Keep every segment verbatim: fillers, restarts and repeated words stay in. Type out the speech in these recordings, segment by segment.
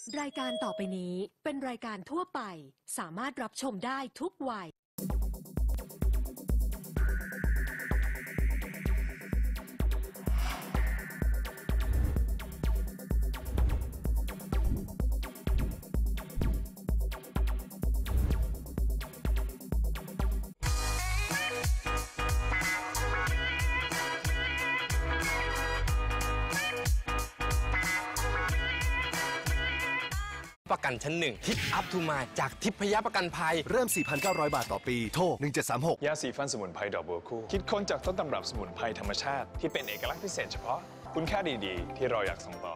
รายการต่อไปนี้เป็นรายการทั่วไปสามารถรับชมได้ทุกวัยประกันชั้นหนึ่งทิปอัพทูมาจากทิพยประกันภัยเริ่ม สี่พันเก้าร้อย บาทต่อปีโทรหนึ่งเจ็ดสามหกยาสีฟันสมุนไพรดอกบัวคู่คิดค้นจากต้นตำรับสมุนไพรธรรมชาติที่เป็นเอกลักษณ์พิเศษเฉพาะคุณค่าดีๆที่เราอยากส่งต่อ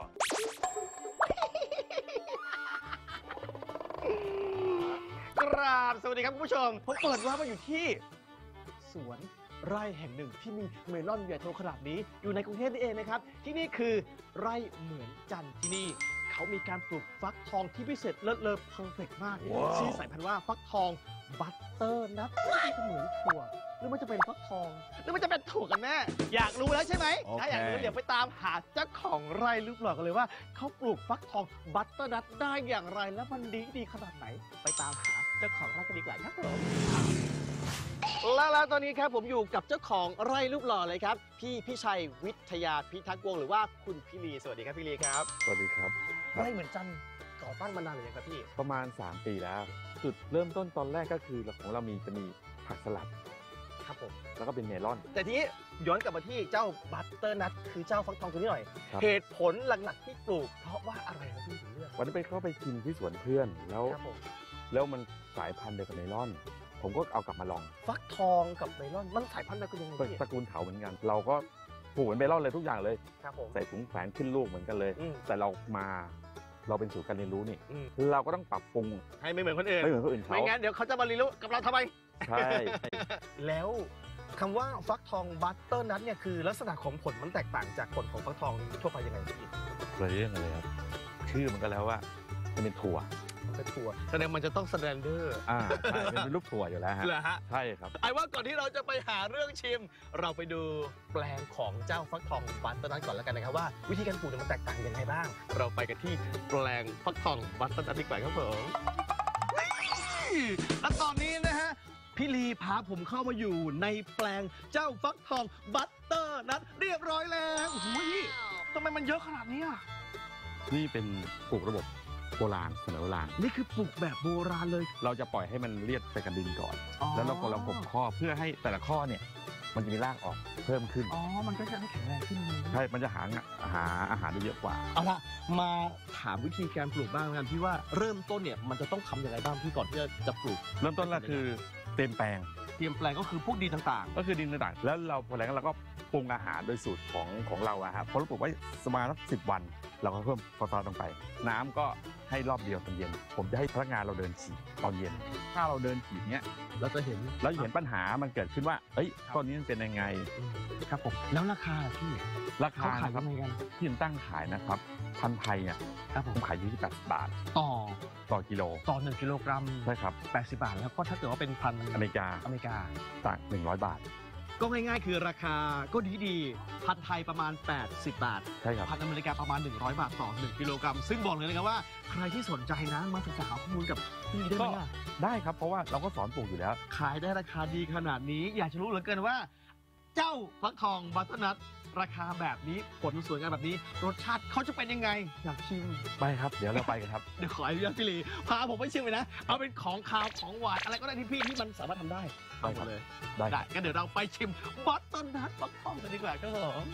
กราบสวัสดีครับคุณผู้ชมผมเปิดว่ามาอยู่ที่สวนไร่แห่งหนึ่งที่มีเมลอนใหญ่โตขนาดนี้อยู่ในกรุงเทพนี่เองนะครับที่นี่คือไร่เหมือนจันทร์ที่นี่เขามีการปลูกฟักทองที่พิเศษเลิศเลอเพอร์เฟกต์มากชื่อสายพันธุ์ว่าฟักทองบัตเตอร์นัทเหมือนถั่วหรือมันจะเป็นฟักทองหรือมันจะเป็นถั่วกันแน่อยากรู้แล้วใช่ไหม okay. ถ้าอยากรู้เดี๋ยวไปตามหาเจ้าของไร่รูปหล่อกันเลยว่าเขาปลูกฟักทองบัตเตอร์นัทได้อย่างไรและมันดีดีขนาดไหนไปตามหาเจ้าของไร่กันดีกว่าครับผมแล้วแล้วตอนนี้ครับผมอยู่กับเจ้าของไร่รูปหล่อเลยครับพี่พิชัยวิทยาพิทักษ์วงศ์หรือว่าคุณพี่ลีสวัสดีครับพี่ลีครับสวัสดีครับไร่เหมือนจันทร์ก่อตั้งมานานหรือยังครับพี่ประมาณสามปีแล้ว จุดเริ่มต้นตอนแรกก็คือของเรามีจะมีผักสลัดครับผมแล้วก็เป็นเมลอนแต่ทีนี้ย้อนกลับมาที่เจ้าบัตเตอร์นัทคือเจ้าฟักทองตัวนี้หน่อยเหตุผลหลักๆที่ปลูกเพราะว่าอะไรครับพี่ถึงเลือกวันนี้ไปเข้าไปกินที่สวนเพื่อนแล้วแล้วมันสายพันธุ์เดียวกับเมลอนผมก็เอากลับมาลองฟักทองกับเมลอนมันสายพันธุ์เดียวกันยังไงตระกูลเถาเหมือนกันเราก็ปลูกเหมือนเมลอนเลยทุกอย่างเลยครับผมใส่ถุงแขวนขึ้นลูกเหมือนกันเลยแต่เรามาเราเป็นศูนย์การเรียนรู้นี่เราก็ต้องปรับปรุงให้ไม่เหมือนคนอื่นไม่เหมือนคนอื่นเขาไม่งั้นเดี๋ยวเขาจะมาเรียนรู้กับเราทำไมใช่แล้วคำว่าฟักทองบัตเตอร์นัทเนี่ยคือลักษณะของผลมันแตกต่างจากผลของฟักทองทั่วไปยังไงพี่เลยเรื่องอะไรครับชื่อมันก็แล้วว่ามันเป็นถั่วเป็นถั่วแสดงมันจะต้องสแตนเดอร์อ่าใช่เป็นลูกถั่วอยู่แล้วฮะเหรอฮะใช่ครับไอ้ว่าก่อนที่เราจะไปหาเรื่องชิมเราไปดูแปลงของเจ้าฟักทองบัตเตอร์นัทก่อนแล้วกันนะครับว่าวิธีการปลูกมันแตกต่างยังไงบ้างเราไปกันที่แปลงฟักทองบัตเตอร์นัทดีกว่าครับผมและตอนนี้นะฮะพี่ลีพาผมเข้ามาอยู่ในแปลงเจ้าฟักทองบัตเตอร์นัทเรียบร้อยแล้วโอ้โหทำไมมันเยอะขนาดนี้อ่ะนี่เป็นปลูกระบบโบราณสมัยโบราณนี่คือปลูกแบบโบราณเลยเราจะปล่อยให้มันเลียดไปกับดินก่อนแล้วเราก็เราผมข้อเพื่อให้แต่ละข้อเนี่ยมันจะมีรากออกเพิ่มขึ้นอ๋อมันก็จะให้แข็งแรงขึ้นใช่มันจะหาหาอาหารได้เยอะกว่าเอาละมาถามวิธีการปลูกบ้างกันพี่ว่าเริ่มต้นเนี่ยมันจะต้องทำยังไงบ้างพี่ก่อนที่จะปลูกเริ่มต้นแรกคือเตรียมแปลงเตรียมแปลงก็คือพวกดินต่างๆก็คือดินต่างๆแล้วเราพอแล้วเราก็ปรุงอาหารโดยสูตรของของเราอะครับพอเราปลูกไว้ประมาณสักสิบวันเราก็เพิ่มฟอสฟอรัสลงไปน้ำก็ให้รอบเดียวตอนเย็นผมจะให้พนักงานเราเดินฉีดตอนเย็นถ้าเราเดินฉีดเนี้ยเราจะเห็นเราเห็นปัญหามันเกิดขึ้นว่าเอ้ยต้นนี้มันเป็นยังไงครับผมแล้วราคาพี่ราคาขายยังไงกันที่ตั้งขายนะครับพันธุ์ไทยเนี่ยผมขายอยู่ที่แปดสิบบาทต่อต่อกิโลต่อหนึ่งกิโลกรัมใช่ครับแปดสิบบาทแล้วก็ถ้าเกิดว่าเป็นพันธุ์อเมริกาอเมริกาต่างหนึ่งร้อยบาทก็ง่ายๆคือราคาก็ดีดีพันธุ์ไทยประมาณแปดสิบบาทใช่ครับพันธุ์อเมริกาประมาณหนึ่งร้อยบาทต่อหนึ่งกิโลกรัมซึ่งบอกเลยนะครับว่าใครที่สนใจนะมาศึกษาข้อมูลกับพี่ได้ไหมได้ครับเพราะว่าเราก็สอนปลูกอยู่แล้วขายได้ราคาดีขนาดนี้อยากจะรู้เหลือเกินว่าเจ้าฟักทองบัตเตอร์นัทราคาแบบนี้ผลสวยงามแบบนี้รสชาติเขาจะเป็นยังไงอยากชิมไปครับเดี๋ยวเราไปกันครับเดี๋ยวขออนุญาตพี่ลีพาผมไปชิมเลยนะเอาเป็นของคาวของหวานอะไรก็ได้ที่พี่ที่มันสามารถทำได้ได้ครับเลยได้ได้งั้นเดี๋ยวเราไปชิมบัตเตอร์นัทฟักทองกันดีกว่าครับผม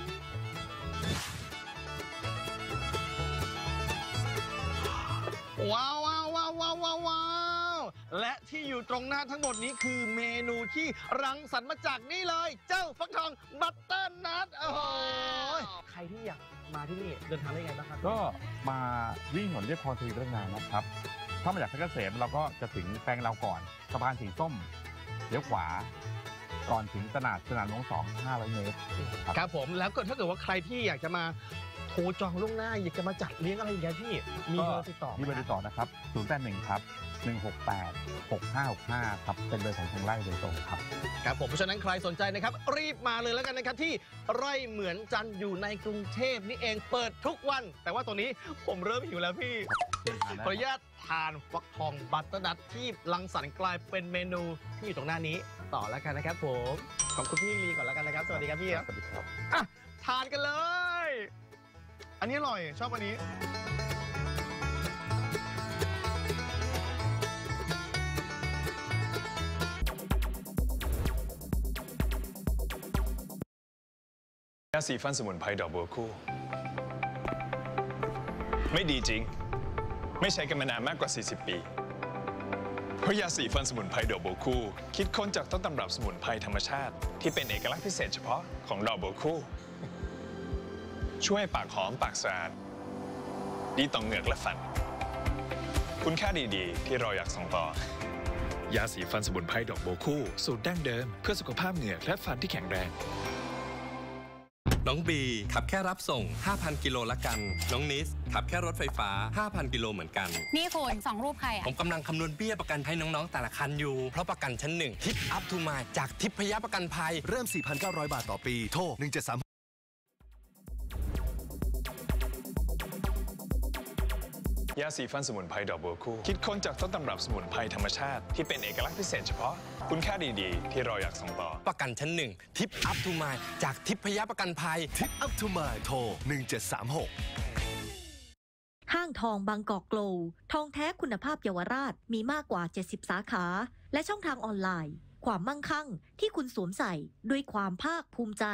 ว้าวว้าวว้าวว้าวว้าวและที่อยู่ตรงหน้าทั้งหมดนี้คือเมนูที่รังสรรค์มาจากนี่เลยเจ้าฟักทองบัตเตอร์นัทโอ้โหใครที่อยากมาที่นี่เดินทางได้ไงบ้างครับก็มาวิ่งถนนเรียบคลองทวีวัฒนานะครับถ้ามาจากเพชรเกษมเราก็จะถึงแปลงเราก่อนสะพานสีส้มเลี้ยวขวาก่อนถึงตลาดสนามหลวงสองห้าร้อยเมตรครับผมแล้วก็ถ้าเกิดว่าใครที่อยากจะมาโทรจองล่วงหน้าอยากจะมาจัดเลี้ยงอะไรอย่างเงี้ยพี่มีเบอร์ติดต่อไหมีเบอร์ติดต่อนะครับศูนย์แปดหนึ่งครับหนึ่งหกแปดหกห้าหกห้าครับเป็นเบอร์ของทางไร่โดยตรงครับครับผมเพราะฉะนั้นใครสนใจนะครับรีบมาเลยแล้วกันนะครับที่ไร่เหมือนจันทร์อยู่ในกรุงเทพนี่เองเปิดทุกวัน แต่ว่าตัวนี้ผมเริ่มหิวแล้วพี่ขออนุญาตทานฟักทองบัตเตอร์นัทที่รังสรรค์กลายเป็นเมนูที่อยู่ตรงหน้านี้ต่อแล้วกันนะครับผมขอบคุณพี่ลีก่อนแล้วกันนะครับสวัสดีครับพี่ครับสวัสดีครับอ่ะทานกันเลย อันนี้อร่อยชอบอันนี้ยาสีฟันสมุนไพรดอกบัวคู่ ไม่ดีจริง ไม่ใช้กันมานานมากกว่า สี่สิบ ปี เพราะยาสีฟันสมุนไพรดอกบัวคู่ คิดค้นจากต้นตำรับสมุนไพรธรรมชาติที่เป็นเอกลักษณ์พิเศษเฉพาะของดอกบัวคู่ ช่วยปากหอมปากสะอาดดีต่อเหงือกและฟัน คุณค่าดีๆ ที่เราอยากส่งต่อยาสีฟันสมุนไพรดอกบัวคู่สูตรดั้งเดิมเพื่อสุขภาพเหงือกและฟันที่แข็งแรงน้องบีขับแค่รับส่ง ห้าพัน กิโลละกัน น้องนิสขับแค่รถไฟฟ้า ห้าพัน กิโลเหมือนกันนี่คุณสองรูปใครอ่ะผมกำลังคำนวณเบี้ยประกันให้น้องๆแต่ละคันอยู่ เพราะประกันชั้นหนึ่งทิปอัพทูมาจากทิพยประกันภัยเริ่ม สี่พันเก้าร้อย บาทต่อปี โทร หนึ่งเจ็ดสามหกยาสีฟันสมุนไพรดอกบัวคู่ คิดค้นจากต้นตำรับสมุนไพรธรรมชาติที่เป็นเอกลักษณ์พิเศษเฉพาะ คุณค่าดีๆ ที่เราอยากส่งต่อประกันชั้นหนึ่งทิปอัพทูมาจากทิพยประกันภัยทิปอัพทูมาโทร หนึ่งเจ็ดสามหกห้างทองบางกอกโกลว์ทองแท้คุณภาพเยาวราชมีมากกว่า เจ็ดสิบ สาขา และช่องทางออนไลน์ ความมั่งคั่งที่คุณสวมใส่ด้วยความภาคภูมิใจ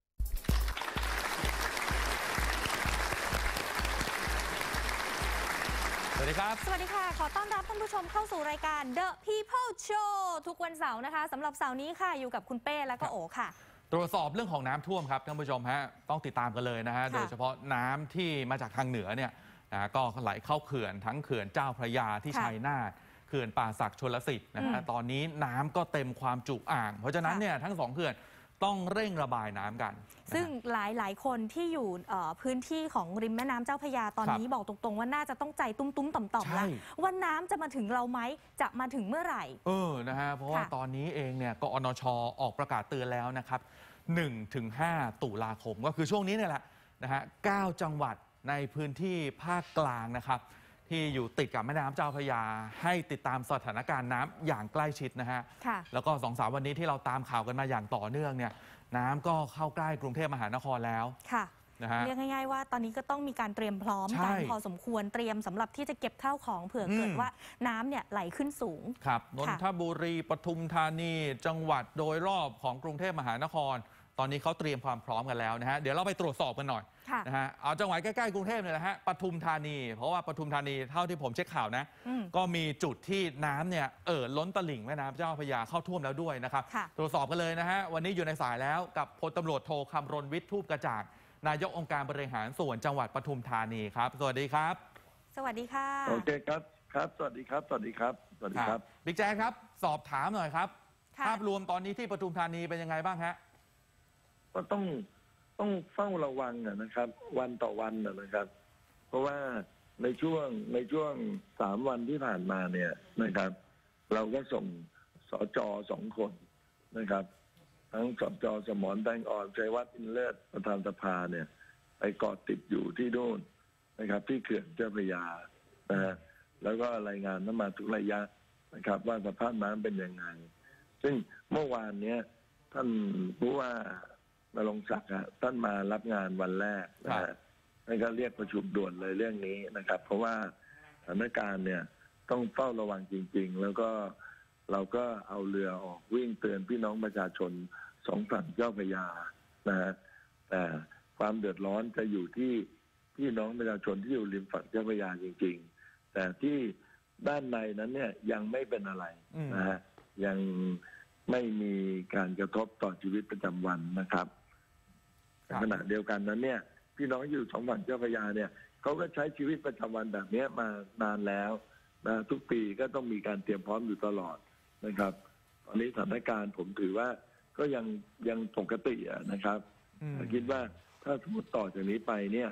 สวัสดีครับสวัสดีค่ะ ขอต้อนรับท่านผู้ชมเข้าสู่รายการ The People Show ทุกวันเสาร์นะคะสำหรับเสาร์นี้ค่ะอยู่กับคุณเป้และก็โอค่ะตรวจสอบเรื่องของน้ำท่วมครับท่านผู้ชมฮะต้องติดตามกันเลยนะฮะค่ะโดยเฉพาะน้ำที่มาจากทางเหนือเนี่ยนะก็ไหลเข้าเขื่อนทั้งเขื่อนเจ้าพระยาที่ค่ะชัยนาทเขื่อนป่าสักชลสิทธิ์นะฮะอืมตอนนี้น้ำก็เต็มความจุอ่าง เพราะฉะนั้นค่ะเนี่ยทั้งสองเขื่อนต้องเร่งระบายน้ำกันนะฮะซึ่งหลายหลายๆคนที่อยู่เอ่อพื้นที่ของริมแม่น้ำเจ้าพระยาตอนนี้บอกตรงๆว่าน่าจะต้องใจตุ้มๆต่อมๆแล้วใช่ว่าน้ำจะมาถึงเราไหมจะมาถึงเมื่อไหร่เออ นะฮะ เพราะว่าค่ะตอนนี้เองเนี่ยกอนช ออกประกาศเตือนแล้วนะครับหนึ่งถึงห้า ตุลาคม ก็คือช่วงนี้เนี่ยแหละนะฮะเก้าจังหวัดในพื้นที่ภาคกลางนะครับที่อยู่ติดกับแม่น้ำเจ้าพระยา ให้ติดตามสถานการณ์น้ำอย่างใกล้ชิดนะฮะค่ะแล้วก็สองสามวันนี้ที่เราตามข่าวกันมาอย่างต่อเนื่องเนี่ยน้ำก็เข้าใกล้กรุงเทพมหานครแล้วค่ะนะฮะเรียกง่ายๆว่าตอนนี้ก็ต้องมีการเตรียมพร้อมใช่กันพอสมควรเตรียมสำหรับที่จะเก็บข้าวของเผื่อเกิดอืมว่าน้ำเนี่ยไหลขึ้นสูงครับนนค่ะทบุรีปทุมธานี จังหวัดโดยรอบของกรุงเทพมหานคร ตอนนี้เขาเตรียมความพร้อมกันแล้วนะฮะเดี๋ยวเราไปตรวจสอบกันหน่อยค่ะนะฮะเอาจังหวัดใกล้ๆกรุงเทพเนี่ยนะฮะปทุมธานี เพราะว่าปทุมธานีเท่าที่ผมเช็คข่าวนะอืมก็มีจุดที่น้ำเนี่ยเอ่อล้นตลิ่งแม่น้ำเจ้าพระยาเข้าท่วมแล้วด้วยนะครับค่ะตรวจสอบกันเลยนะฮะวันนี้อยู่ในสายแล้วกับพลตำรวจโทคำรณวิทย์ทูปกระจ่างนายกองค์การบริหารส่วนจังหวัดปทุมธานีครับสวัสดีครับสวัสดีค่ะโอเคครับ ครับ สวัสดีครับ สวัสดีครับ สวัสดีครับบิ๊กแจ๊คครับสอบถามหน่อยครับค่ะภาพรวมตอนนี้ที่ปทุมธานีเป็นยังไงบ้างฮะก็ต้องต้องเฝ้าระวังอะนะครับ วันต่อวันอะนะครับ เพราะว่าในช่วงในช่วงสามวันที่ผ่านมาเนี่ยนะครับ เราก็ส่งสจสองคนนะครับ ทั้งสจสมรแตงอ่อนชัยวัฒน์อินเลิศประธานสภาเนี่ย ไปเกาะติดอยู่ที่โน่นนะครับ ที่เขื่อนเจ้าพระยานะฮะแล้วก็รายงานน้ำมาทุกระยะนะครับ ว่าสภาพน้ำเป็นยังไง ซึ่งเมื่อวานเนี้ยท่านผู้ว่านรงค์ศักดิ์อะท่านมารับงานวันแรกนะฮะท่านก็เรียกประชุมด่วนเลยเรื่องนี้นะครับ เพราะว่าสถานการณ์เนี่ยต้องเฝ้าระวังจริง ๆ แล้วก็เราก็เอาเรือออกวิ่งเตือนพี่น้องประชาชนสองฝั่งเจ้าพระยานะฮะแต่ความเดือดร้อนจะอยู่ที่พี่น้องประชาชนที่อยู่ริมฝั่งเจ้าพระยาจริง ๆ แต่ที่ด้านในนั้นเนี่ยยังไม่เป็นอะไรนะฮะยังไม่มีการกระทบต่อชีวิตประจำวันนะครับในขณะเดียวกันนั้นเนี่ยพี่น้องอยู่สองฝั่งเจ้าพระยาเนี่ยเขาก็ใช้ชีวิตประจำวันแบบนี้มานานแล้วนะทุกปีก็ต้องมีการเตรียมพร้อมอยู่ตลอดนะครับตอนนี้สถานการณ์ผมถือว่าก็ยังยังปกตินะครับคิดว่าถ้าสมมติต่อจากนี้ไปเนี่ย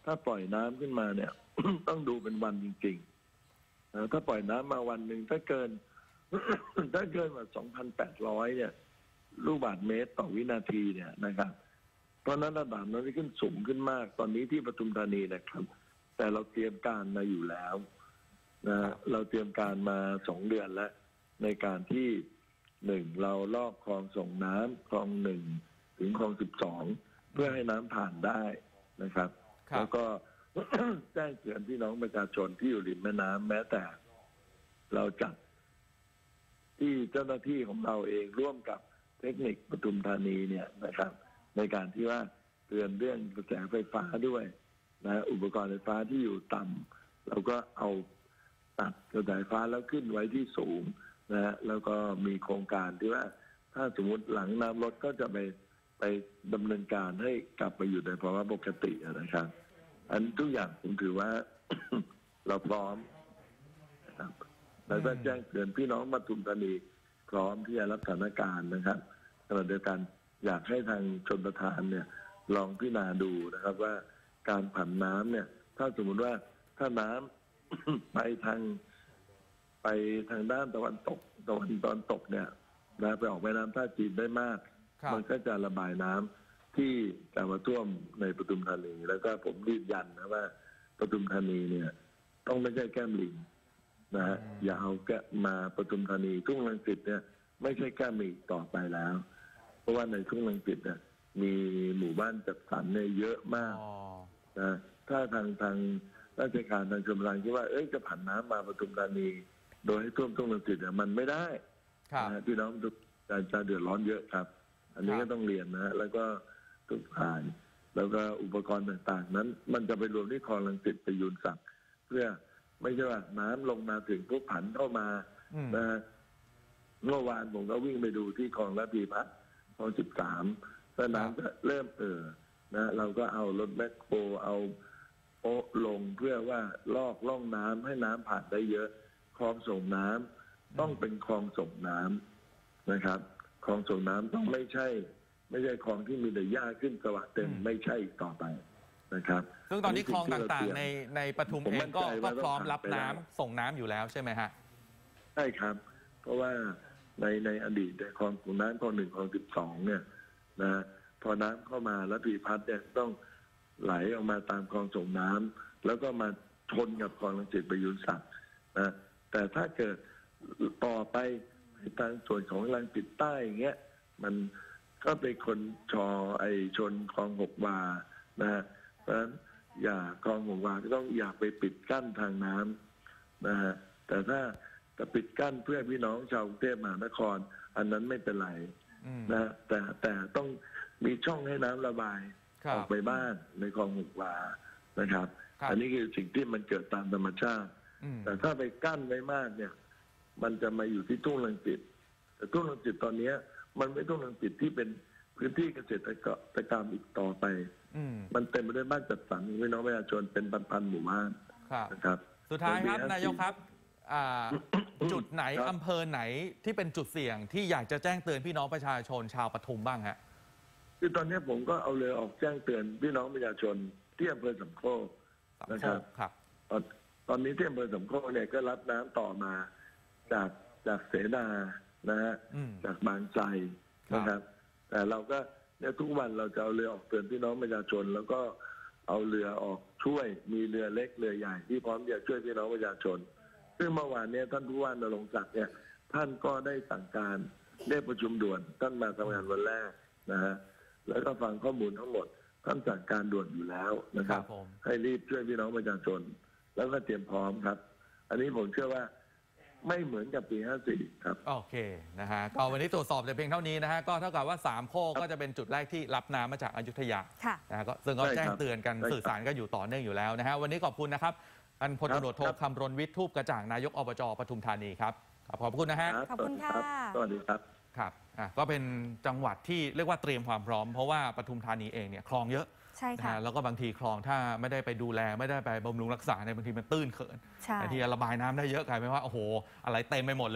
ถ้าปล่อยน้ำขึ้นมาเนี่ย ต้องดูเป็นวันจริงๆนะถ้าปล่อยน้ำมาวันหนึ่งถ้าเกิน ถ้าเกินกว่า สองพันแปดร้อย เนี่ยลูกบาศก์เมตรต่อวินาทีเนี่ยนะครับเพราะนั้นระดับน้ำที่ขึ้นสูงขึ้นมากตอนนี้ที่ปทุมธานีนะครับ แต่เราเตรียมการมาอยู่แล้วนะเราเตรียมการมาสองเดือนแล้วในการที่หนึ่งเราลอกคลองส่งน้ำคลองหนึ่งถึงคลองสิบสองเพื่อให้น้ำผ่านได้นะครับ แล้วก็ แจ้งเตือนพี่น้องประชาชนที่อยู่ริมแม่น้ำแม้แต่เราจัดที่เจ้าหน้าที่ของเราเองร่วมกับเทคนิคปทุมธานีเนี่ยนะครับ ในการที่ว่าเตือนเรื่องกระแสไฟฟ้าด้วยนะอุปกรณ์ไฟฟ้าที่อยู่ต่ำเราก็เอาตัดกระแสไฟฟ้าแล้วขึ้นไว้ที่สูงนะฮะแล้วก็มีโครงการที่ว่าถ้าสมมติหลังน้ำลดก็จะไปไปดำเนินการให้กลับไปอยู่ในภาวะปกตินะครับ อันทุกอย่างผมถือว่า เราพร้อมนะครับแล้วก็แจ้งเตือนพี่น้องปทุมธานีพร้อมที่จะรับสถานการณ์นะครับขณะเดียวกันอยากให้ทางชลประทานเนี่ยลองพิจารณาดูนะครับว่าการผันน้ำเนี่ยถ้าสมมติว่าถ้าน้ำ ไปทางไปทางด้านตะวันตกตะวันตอนตกเนี่ยนะไปออกแม่น้ำท่าจีนได้มากมันก็จะระบายน้ำที่จะมาท่วมในปทุมธานีแล้วก็ผมยืนยันนะว่าปทุมธานีเนี่ยต้องไม่ใช่แก้มลิงนะฮะอย่าเอาแกมาปทุมธานีทุ่งรังสิตเนี่ยไม่ใช่แก้มลิงต่อไปแล้วเพราะว่าในทุ่งรังสิตเนี่ยมีหมู่บ้านจัดสรรเนี่ยเยอะมากนะถ้าทางทางราชการทางชลประทานคิดว่าเอ้ยจะผันน้ำมาปทุมธานีโดยให้ท่วมทุ่งรังสิตเนี่ยมันไม่ได้นะพี่น้องจะจะเดือดร้อนเยอะครับอันนี้ก็ต้องเรียนนะแล้วก็ทุกฝ่ายแล้วก็อุปกรณ์ต่างๆนั้นมันจะไปรวมที่คลองรังสิตประยูนศักดิ์เพื่อไม่ใช่ว่าน้ำลงมาถึงปุ๊บผันเข้ามานะเมื่อวานผมก็วิ่งไปดูที่คลองระพีพัฒน์คลองสิบสามแล้วน้ำก็เริ่มเอ่อนะเราก็เอารถแมคโครเอาโป๊ะลงเพื่อว่าลอกล่องน้ำให้น้ำผ่านได้เยอะคลองส่งน้ำต้องเป็นคลองส่งน้ำนะครับคลองส่งน้ำต้องไม่ใช่ไม่ใช่คลองที่มีแต่หญ้าขึ้นสวัสดเต็มไม่ใช่ต่อไปนะครับซึ่งตอนนี้คลองต่างๆในในปทุมเองก็ก็พร้อมรับน้ำส่งน้ำอยู่แล้วใช่ไหมฮะใช่ครับเพราะว่าในในอดีตในคลองส่งน้ำคลองหนึ่งคลองสิบสองเนี่ยนะพอน้ำเข้ามาแล้วพีพัฒน์เนี่ยต้องไหลออกมาตามคลองส่งน้ำแล้วก็มาชนกับคลองรังสิตประยูนศักดิ์นะแต่ถ้าเกิดต่อไปทางส่วนของรังสิตใต้อย่างเงี้ยมันก็เป็นคนชอไอชนคลองหกวานะฮะเพราะฉะนั้นอย่าคลองหกวาก็ต้องอย่าไปปิดกั้นทางน้ำนะฮะแต่ถ้าจะปิดกั้นเพื่อพี่น้องชาวกรุงเทพมหานครอันนั้นไม่เป็นไรนะแต่แต่ต้องมีช่องให้น้ำระบายออกไปบ้างในคลองหกวานะครับอันนี้คือสิ่งที่มันเกิดตามธรรมชาติแต่ถ้าไปกั้นไว้มากเนี่ยมันจะมาอยู่ที่ทุ่งรังสิตแต่ทุ่งรังสิตตอนนี้มันไม่ทุ่งรังสิตที่เป็นพื้นที่เกษตรกรรมอีกต่อไปมันเต็มไปด้วยบ้านจัดสรรพี่น้องประชาชนเป็นพันๆหมู่บ้านนะครับสุดท้ายครับนายกครับจุดไหนอำเภอไหนที่เป็นจุดเสี่ยงที่อยากจะแจ้งเตือนพี่น้องประชาชนชาวปทุมบ้างฮะคือตอนนี้ผมก็เอาเรือออกแจ้งเตือนพี่น้องประชาชนที่อำเภอสำโคกนะครับตอนตอนนี้ที่อำเภอสำโคกเนี่ยก็รับน้ำต่อมาจากจากเสนานะฮะจากบางไทรนะครับแต่เราก็เนี่ยทุกวันเราจะเอาเรือออกเตือนพี่น้องประชาชนแล้วก็เอาเรือออกช่วยมีเรือเล็กเรือใหญ่ที่พร้อมจะช่วยพี่น้องประชาชนซึ่งเมื่อวานนี้ท่านผู้ว่านรงค์ศักดิ์เนี่ยท่านก็ได้สั่งการได้ประชุมด่วนท่านมาทำงานวันแรกนะฮะแล้วก็ฟังข้อมูลทั้งหมดท่านสั่งการด่วนอยู่แล้วนะครับให้รีบช่วยพี่น้องประชาชนแล้วก็เตรียมพร้อมครับ อันนี้ผมเชื่อว่าไม่เหมือนกับปีห้าสี่ครับโอเคนะฮะก็วันนี้ตรวจสอบแต่เพียงเท่านี้นะฮะก็เท่ากับว่าสามโคกก็จะเป็นจุดแรกที่รับน้ำมาจากอยุธยานะฮะก็ซึ่งก็แจ้งเตือนกันสื่อสารก็อยู่ต่อเนื่องอยู่แล้วนะฮะวันนี้ขอบคุณนะครับท่านพลตำรวจโทคำรณวิทย์ทูปกระจ่างนายกอบจปทุมธานีครับขอบคุณนะฮะขอบคุณค่ะสวัสดีครับครับอ่ะก็เป็นจังหวัดที่เรียกว่าเตรียมความพร้อมเพราะว่าปทุมธานีเองเนี่ยคลองเยอะใช่ค่ะแล้วก็บางทีคลองถ้าไม่ได้ไปดูแลไม่ได้ไปบำรุงรักษาในบางทีมันตื้นเขินไอ้ที่ระบายน้ำได้เยอะกลายเป็นว่าโอ้โหอะไรเต็มไปหมดเลย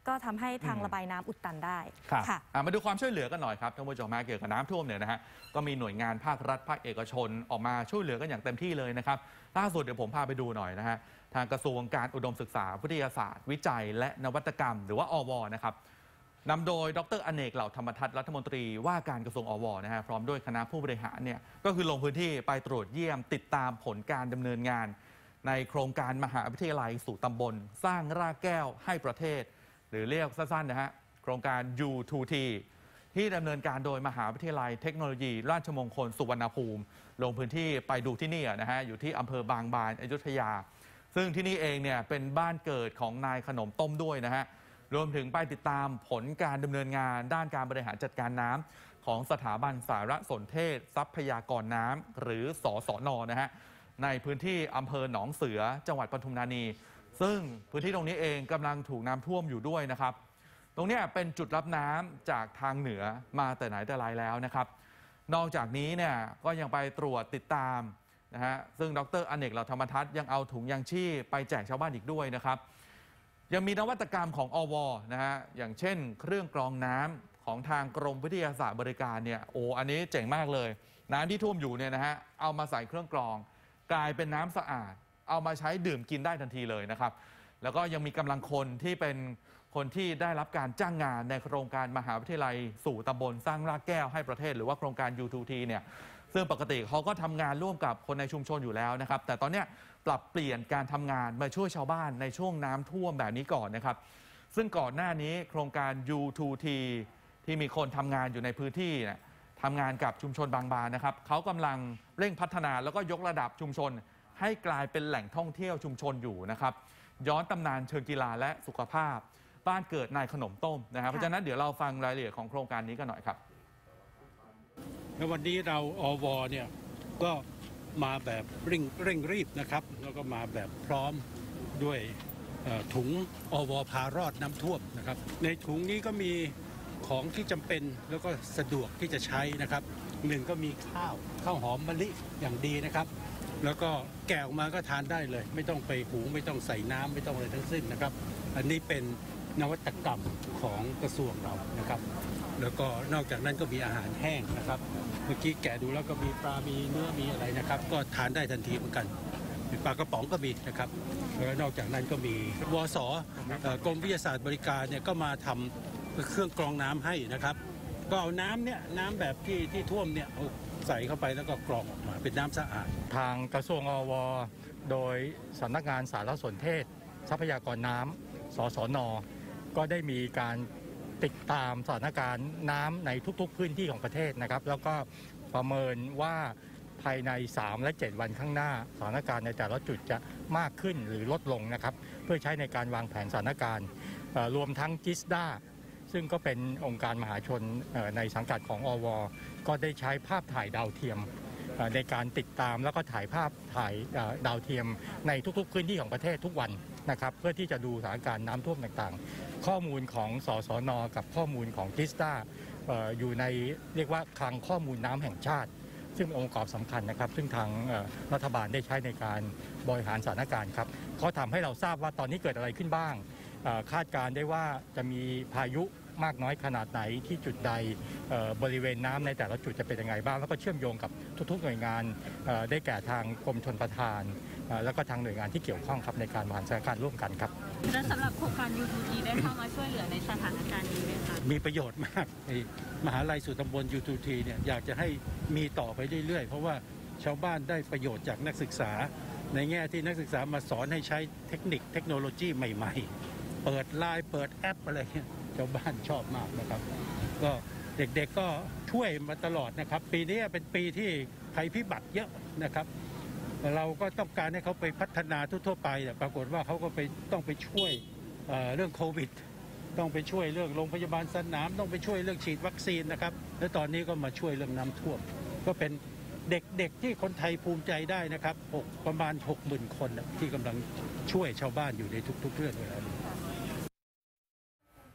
ก็ทำให้ทางอืมระบายน้ำอุดตันได้ครับค่ะอ่ะมาดูความช่วยเหลือกันหน่อยครับท่านผู้ชมมาเกี่ยวกับน้ำท่วมเนี่ยนะฮะก็มีหน่วยงานภาครัฐภาคเอกชนออกมาช่วยเหลือกันอย่างเต็มที่เลยนะครับล่าสุดเดี๋ยวผมพาไปดูหน่อยนะฮะทางกระทรวงการอุดมศึกษาวิทยาศาสตร์ วิจัย และนวัตกรรม หรือว่าอวนะครับนำโดยดรอเนกเหล่าธรรมทัศน์รัฐมนตรีว่าการกระทรวงอวนะฮะพร้อมด้วยคณะผู้บริหารเนี่ยก็คือลงพื้นที่ไปตรวจเยี่ยมติดตามผลการดำเนินงาน ในโครงการมหาวิทยาลัยสู่ตำบล สร้างรากแก้วให้ประเทศ หรือเรียกสั้นๆนะฮะโครงการ ยู ทู ที ที่ดำเนินการโดยมหาวิทยาลัยเทคโนโลยี ราชมงคลสุวรรณภูมิ ลงพื้นที่ไปดูที่นี่นะฮะอยู่ที่อำเภอบางบานอยุธยา ซึ่งที่นี่เองเนี่ยเป็นบ้านเกิดของนายขนมต้มด้วยนะฮะรวมถึงไปติดตามผลการดำเนินงานด้านการบริหารจัดการน้ำของสถาบันสารสนเทศ ทรัพยากรน้ำหรือสสนนะฮะในพื้นที่อำเภอหนองเสือจังหวัดปทุมธานี ซึ่งพื้นที่ตรงนี้เองกำลังถูกน้ำท่วมอยู่ด้วยนะครับตรงนี้เป็นจุดรับน้ำจากทางเหนือมาแต่ไหนแต่ไรแล้วนะครับนอกจากนี้เนี่ยก็ยังไปตรวจติดตามนะฮะซึ่งดรอเนกเหล่าธรรมทัศน์ยังเอาถุงยางชีพไปแจกชาวบ้านอีกด้วยนะครับยังมีนวัตกรรมของอวนะฮะอย่างเช่นเครื่องกรองน้ำของทางกรมวิทยาศาสตร์บริการเนี่ยโอ้อันนี้เจ๋งมากเลยน้ำที่ท่วมอยู่เนี่ยนะฮะเอามาใส่เครื่องกรองกลายเป็นน้ำสะอาดเอามาใช้ดื่มกินได้ทันทีเลยนะครับแล้วก็ยังมีกำลังคนที่เป็นคนที่ได้รับการจ้างงานในโครงการมหาวิทยาลัยสู่ตำบลสร้างรากแก้วให้ประเทศหรือว่าโครงการ ยู ทู ที เนี่ยซึ่งปกติเขาก็ทำงานร่วมกับคนในชุมชนอยู่แล้วนะครับแต่ตอนนี้ปรับเปลี่ยนการทำงานมาช่วยชาวบ้านในช่วงน้ำท่วมแบบนี้ก่อนนะครับซึ่งก่อนหน้านี้โครงการ ยู ทู ที ที่มีคนทำงานอยู่ในพื้นที่เนี่ยทำงานกับชุมชนบางบานนะครับเขากำลังเร่งพัฒนาแล้วก็ยกระดับชุมชนให้กลายเป็นแหล่งท่องเที่ยวชุมชนอยู่นะครับย้อนตำนานเชิงกีฬาและสุขภาพบ้านเกิดนายขนมต้มนะครับเพราะฉะนั้นเดี๋ยวเราฟังรายละเอียดของโครงการนี้กันหน่อยครับและวันนี้เราอวเนี่ยก็มาแบบเร่งเร่งรีบนะครับแล้วก็มาแบบพร้อมด้วยถุงอวพารอดน้ำท่วมนะครับในถุงนี้ก็มีของที่จำเป็นแล้วก็สะดวกที่จะใช้นะครับหนึ่งก็มีข้าวข้าวหอมมะลิอย่างดีนะครับแล้วก็แกะออกมาก็ทานได้เลยไม่ต้องไปหุงไม่ต้องใส่น้ำไม่ต้องอะไรทั้งสิ้นนะครับอันนี้เป็นนวัตกรรมของกระทรวงเรานะครับแล้วก็นอกจากนั้นก็มีอาหารแห้งนะครับเมื่อกี้แกะดูแล้วก็มีปลา มีเนื้อมีอะไรนะครับก็ทานได้ทันทีเหมือนกันปลากระป๋องก็มีนะครับแล้วนอกจากนั้นก็มีวสกรมวิทยาศาสตร์บริการเนี่ยก็มาทำเครื่องกรองน้ำให้นะครับก็เอาน้ำเนี่ยน้ำแบบที่ที่ท่วมเนี่ยเอาใส่เข้าไปแล้วก็กรองออกมาเป็นน้ำสะอาดทางกระทรวงอวโดยสำนักงานสารสนเทศทรัพยากรน้ำสสนก็ได้มีการติดตามสถานการณ์น้ำในทุกๆพื้นที่ของประเทศนะครับแล้วก็ประเมินว่าภายในสามและเจ็ดวันข้างหน้าสถานการณ์ในแต่ละจุดจะมากขึ้นหรือลดลงนะครับเพื่อใช้ในการวางแผนสถานการณ์รวมทั้งจิสดาซึ่งก็เป็นองค์การมหาชนในสังกัดของอวก็ได้ใช้ภาพถ่ายดาวเทียมในการติดตามแล้วก็ถ่ายภาพถ่ายดาวเทียมในทุกๆพื้นที่ของประเทศทุกวันนะครับเพื่อที่จะดูสถานการณ์น้ำท่วมต่างๆข้อมูลของสสนกับข้อมูลของจิสดาอยู่ในเรียกว่าคลังข้อมูลน้ำแห่งชาติซึ่งองค์ประกอบสำคัญนะครับซึ่งทางรัฐบาลได้ใช้ในการบริหารสถานการณ์ครับเขาทำให้เราทราบว่าตอนนี้เกิดอะไรขึ้นบ้างคาดการได้ว่าจะมีพายุมากน้อยขนาดไหนที่จุดใดบริเวณน้ำในแต่ละจุดจะเป็นยังไงบ้างแล้วก็เชื่อมโยงกับทุกๆหน่วยงานได้แก่ทางกรมชลประทานแล้วก็ทางหน่วยงานที่เกี่ยวข้องครับในการบริหารสถานการณ์ร่วมกันครับและสำหรับโครงการ ยู ทู ที ได้เข้ามาช่วยเหลือในสถานการณ์นี้ไหมคะมีประโยชน์มากมหาลัยสู่ตำบล ยู ทู ที เนี่ยอยากจะให้มีต่อไปเรื่อยๆเพราะว่าชาวบ้านได้ประโยชน์จากนักศึกษาในแง่ที่นักศึกษามาสอนให้ใช้เทคนิคเทคโนโลยีใหม่ๆเปิดไลน์เปิดแอปอะไรเงี้ยชาวบ้านชอบมากนะครับก็เด็กๆก็ช่วยมาตลอดนะครับปีนี้เป็นปีที่ภัยพิบัติเยอะนะครับเราก็ต้องการให้เขาไปพัฒนาทั่วๆไปแต่ปรากฏว่าเขาก็ไปต้องไปช่วยเอ่อเรื่องโควิดต้องไปช่วยเรื่องโรงพยาบาลสนามต้องไปช่วยเรื่องฉีดวัคซีนนะครับและตอนนี้ก็มาช่วยเรื่องน้ำท่วมก็เป็นเด็กๆที่คนไทยภูมิใจได้นะครับประมาณ หกหมื่น คนที่กำลังช่วยชาวบ้านอยู่ในทุกๆเรื่องเวลานี้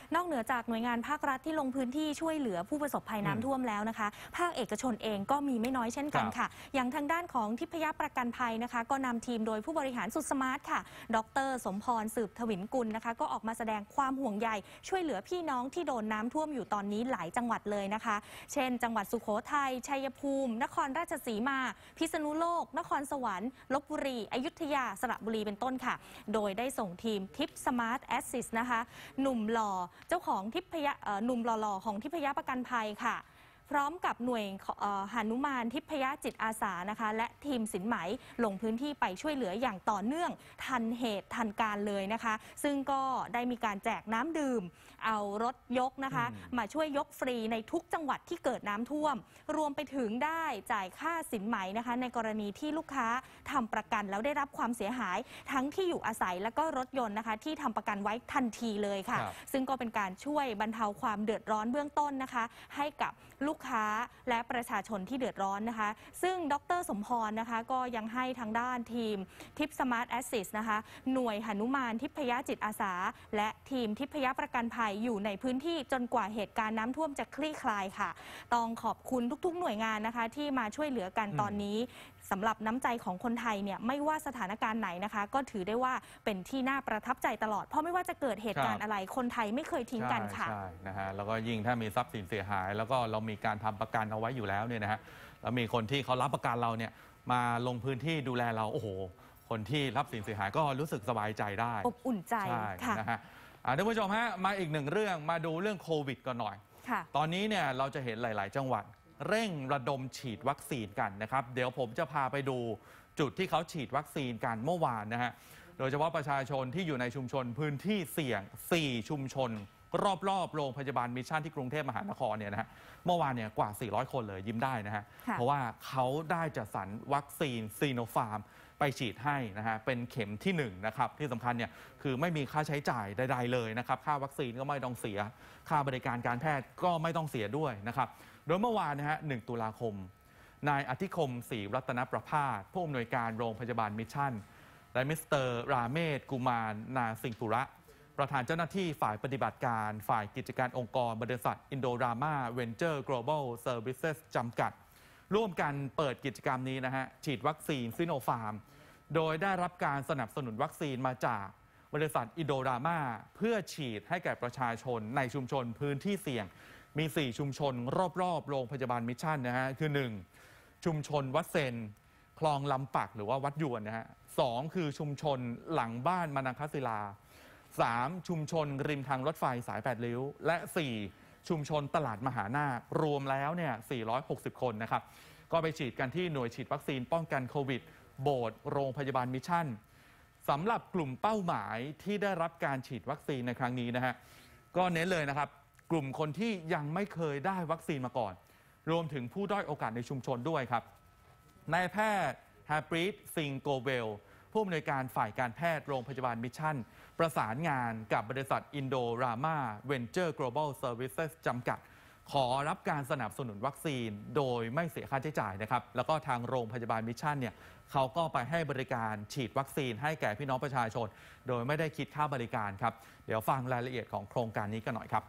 นอกเหนือจากหน่วยงานภาครัฐที่ลงพื้นที่ช่วยเหลือผู้ประสบภัยน้ำท่วมแล้วนะคะภาคเอกชนเองก็มีไม่น้อยเช่นกันค่ะอย่างทางด้านของทิพยประกันภัยนะคะก็นำทีมโดยผู้บริหารสุดสมาร์ทค่ะดร.สมพรสืบทวินกุลนะคะก็ออกมาแสดงความห่วงใยช่วยเหลือพี่น้องที่โดนน้ำท่วมอยู่ตอนนี้หลายจังหวัดเลยนะคะเช่นจังหวัดสุโขทัยชัยภูมินครราชสีมาพิษณุโลกนครสวรรค์ลพบุรีอยุธยาสระบุรีเป็นต้นค่ะโดยได้ส่งทีมทิพสมาร์ทแอสซิสนะคะหนุ่มหล่อเจ้าของทิพยหนุ่มหล่อๆของทิพยประกันภัยค่ะพร้อมกับหน่วยหนุมานทิพยจิตอาสานะคะและทีมสินไหมลงพื้นที่ไปช่วยเหลืออย่างต่อเนื่องทันเหตุทันการเลยนะคะซึ่งก็ได้มีการแจกน้ำดื่มเอารถยกนะคะมาช่วยยกฟรีในทุกจังหวัดที่เกิดน้ำท่วมรวมไปถึงได้จ่ายค่าสินไหมนะคะในกรณีที่ลูกค้าทำประกันแล้วได้รับความเสียหายทั้งที่อยู่อาศัยและก็รถยนต์นะคะที่ทำประกันไว้ทันทีเลยค่ะซึ่งก็เป็นการช่วยบรรเทาความเดือดร้อนเบื้องต้นนะคะให้กับลูกค้าและประชาชนที่เดือดร้อนนะคะซึ่งดร.สมพรนะคะก็ยังให้ทางด้านทีมทิพสมาร์ทแอสซิสนะคะหน่วยหนุมานทิพยจิตอาสาและทีมทิพยประกันภัยอยู่ในพื้นที่จนกว่าเหตุการณ์น้ำท่วมจะคลี่คลายค่ะต้องขอบคุณทุกๆหน่วยงานนะคะที่มาช่วยเหลือกันตอนนี้สำหรับน้ำใจของคนไทยเนี่ยไม่ว่าสถานการณ์ไหนนะคะก็ถือได้ว่าเป็นที่น่าประทับใจตลอดเพราะไม่ว่าจะเกิดเหตุการณ์อะไรคนไทยไม่เคยทิ้งกันค่ะใช่นะฮะแล้วก็ยิ่งถ้ามีทรัพย์สินเสียหายแล้วก็เรามีการทำประกันเอาไว้อยู่แล้วเนี่ยนะฮะแล้วมีคนที่เขารับประกันเราเนี่ยมาลงพื้นที่ดูแลเราโอ้โหคนที่รับสินเสียหายก็รู้สึกสบายใจได้อบอุ่นใจค่ะนะฮะท่านผู้ชมฮะมาอีกหนึ่งเรื่องมาดูเรื่องโควิดกันหน่อยตอนนี้เนี่ยเราจะเห็นหลายๆจังหวัดเร่งระดมฉีดวัคซีนกันนะครับเดี๋ยวผมจะพาไปดูจุดที่เขาฉีดวัคซีนกันเมื่อวานนะฮะโดยเฉพาะประชาชนที่อยู่ในชุมชนพื้นที่เสี่ยงสี่ชุมชนรอบๆโรงพยาบาลมิชชั่นที่กรุงเทพมหานครเนี่ยนะฮะเมื่อวานเนี่ยกว่าสี่ร้อยคนเลยยิ้มได้นะฮะเพราะว่าเขาได้จัดสรรวัคซีนซีโนฟาร์มไปฉีดให้นะฮะเป็นเข็มที่หนึ่งนะครับที่สำคัญเนี่ยคือไม่มีค่าใช้จ่ายใดๆเลยนะครับค่าวัคซีนก็ไม่ต้องเสียค่าบริการการแพทย์ก็ไม่ต้องเสียด้วยนะครับโดยเมื่อวานนะฮะหนึ่งตุลาคมนายอธิคมศรีรัตนประภาสผู้อำนวยการโรงพยาบาลมิชชั่นและมิสเตอร์ราเมศกุมารนาสิงห์ปุระประธานเจ้าหน้าที่ฝ่ายปฏิบัติการฝ่ายกิจการองค์กรบริษัทอินโดรามาเวนเจอร์ Global Services จำกัดร่วมกันเปิดกิจกรรมนี้นะฮะฉีดวัคซีนซิโนฟาร์มโดยได้รับการสนับสนุนวัคซีนมาจากบริษัทอินโดรามาเพื่อฉีดให้แก่ประชาชนในชุมชนพื้นที่เสี่ยงมีสี่ชุมชนรอบๆโรงพยาบาลมิชชั่นนะฮะคือหนึ่งชุมชนวัดเซนคลองลำปักหรือว่าวัดยวนนะฮะสองคือชุมชนหลังบ้านมานังคศิลาสามชุมชนริมทางรถไฟสายแปดริ้วและสี่ชุมชนตลาดมหานาครวมแล้วเนี่ยสี่ร้อยหกสิบคนนะครับก็ไปฉีดกันที่หน่วยฉีดวัคซีนป้องกันโควิดโบสถ์โรงพยาบาลมิชชั่นสำหรับกลุ่มเป้าหมายที่ได้รับการฉีดวัคซีนในครั้งนี้นะฮะก็เน้นเลยนะครับกลุ่มคนที่ยังไม่เคยได้วัคซีนมาก่อนรวมถึงผู้ด้อยโอกาสในชุมชนด้วยครับนายแพทย์ฮาปริตซิงโกเวลผู้อำนวยการฝ่ายการแพทย์โรงพยาบาลมิชชั่นประสานงานกับบริษัทอินโดรามาเวนเจอร์ Global Services จำกัดขอรับการสนับสนุนวัคซีนโดยไม่เสียค่าใช้จ่ายนะครับแล้วก็ทางโรงพยาบาลมิชชั่นเนี่ยเขาก็ไปให้บริการฉีดวัคซีนให้แก่พี่น้องประชาชนโดยไม่ได้คิดค่าบริการครับเดี๋ยวฟังรายละเอียดของโครงการนี้กันหน่อยครับ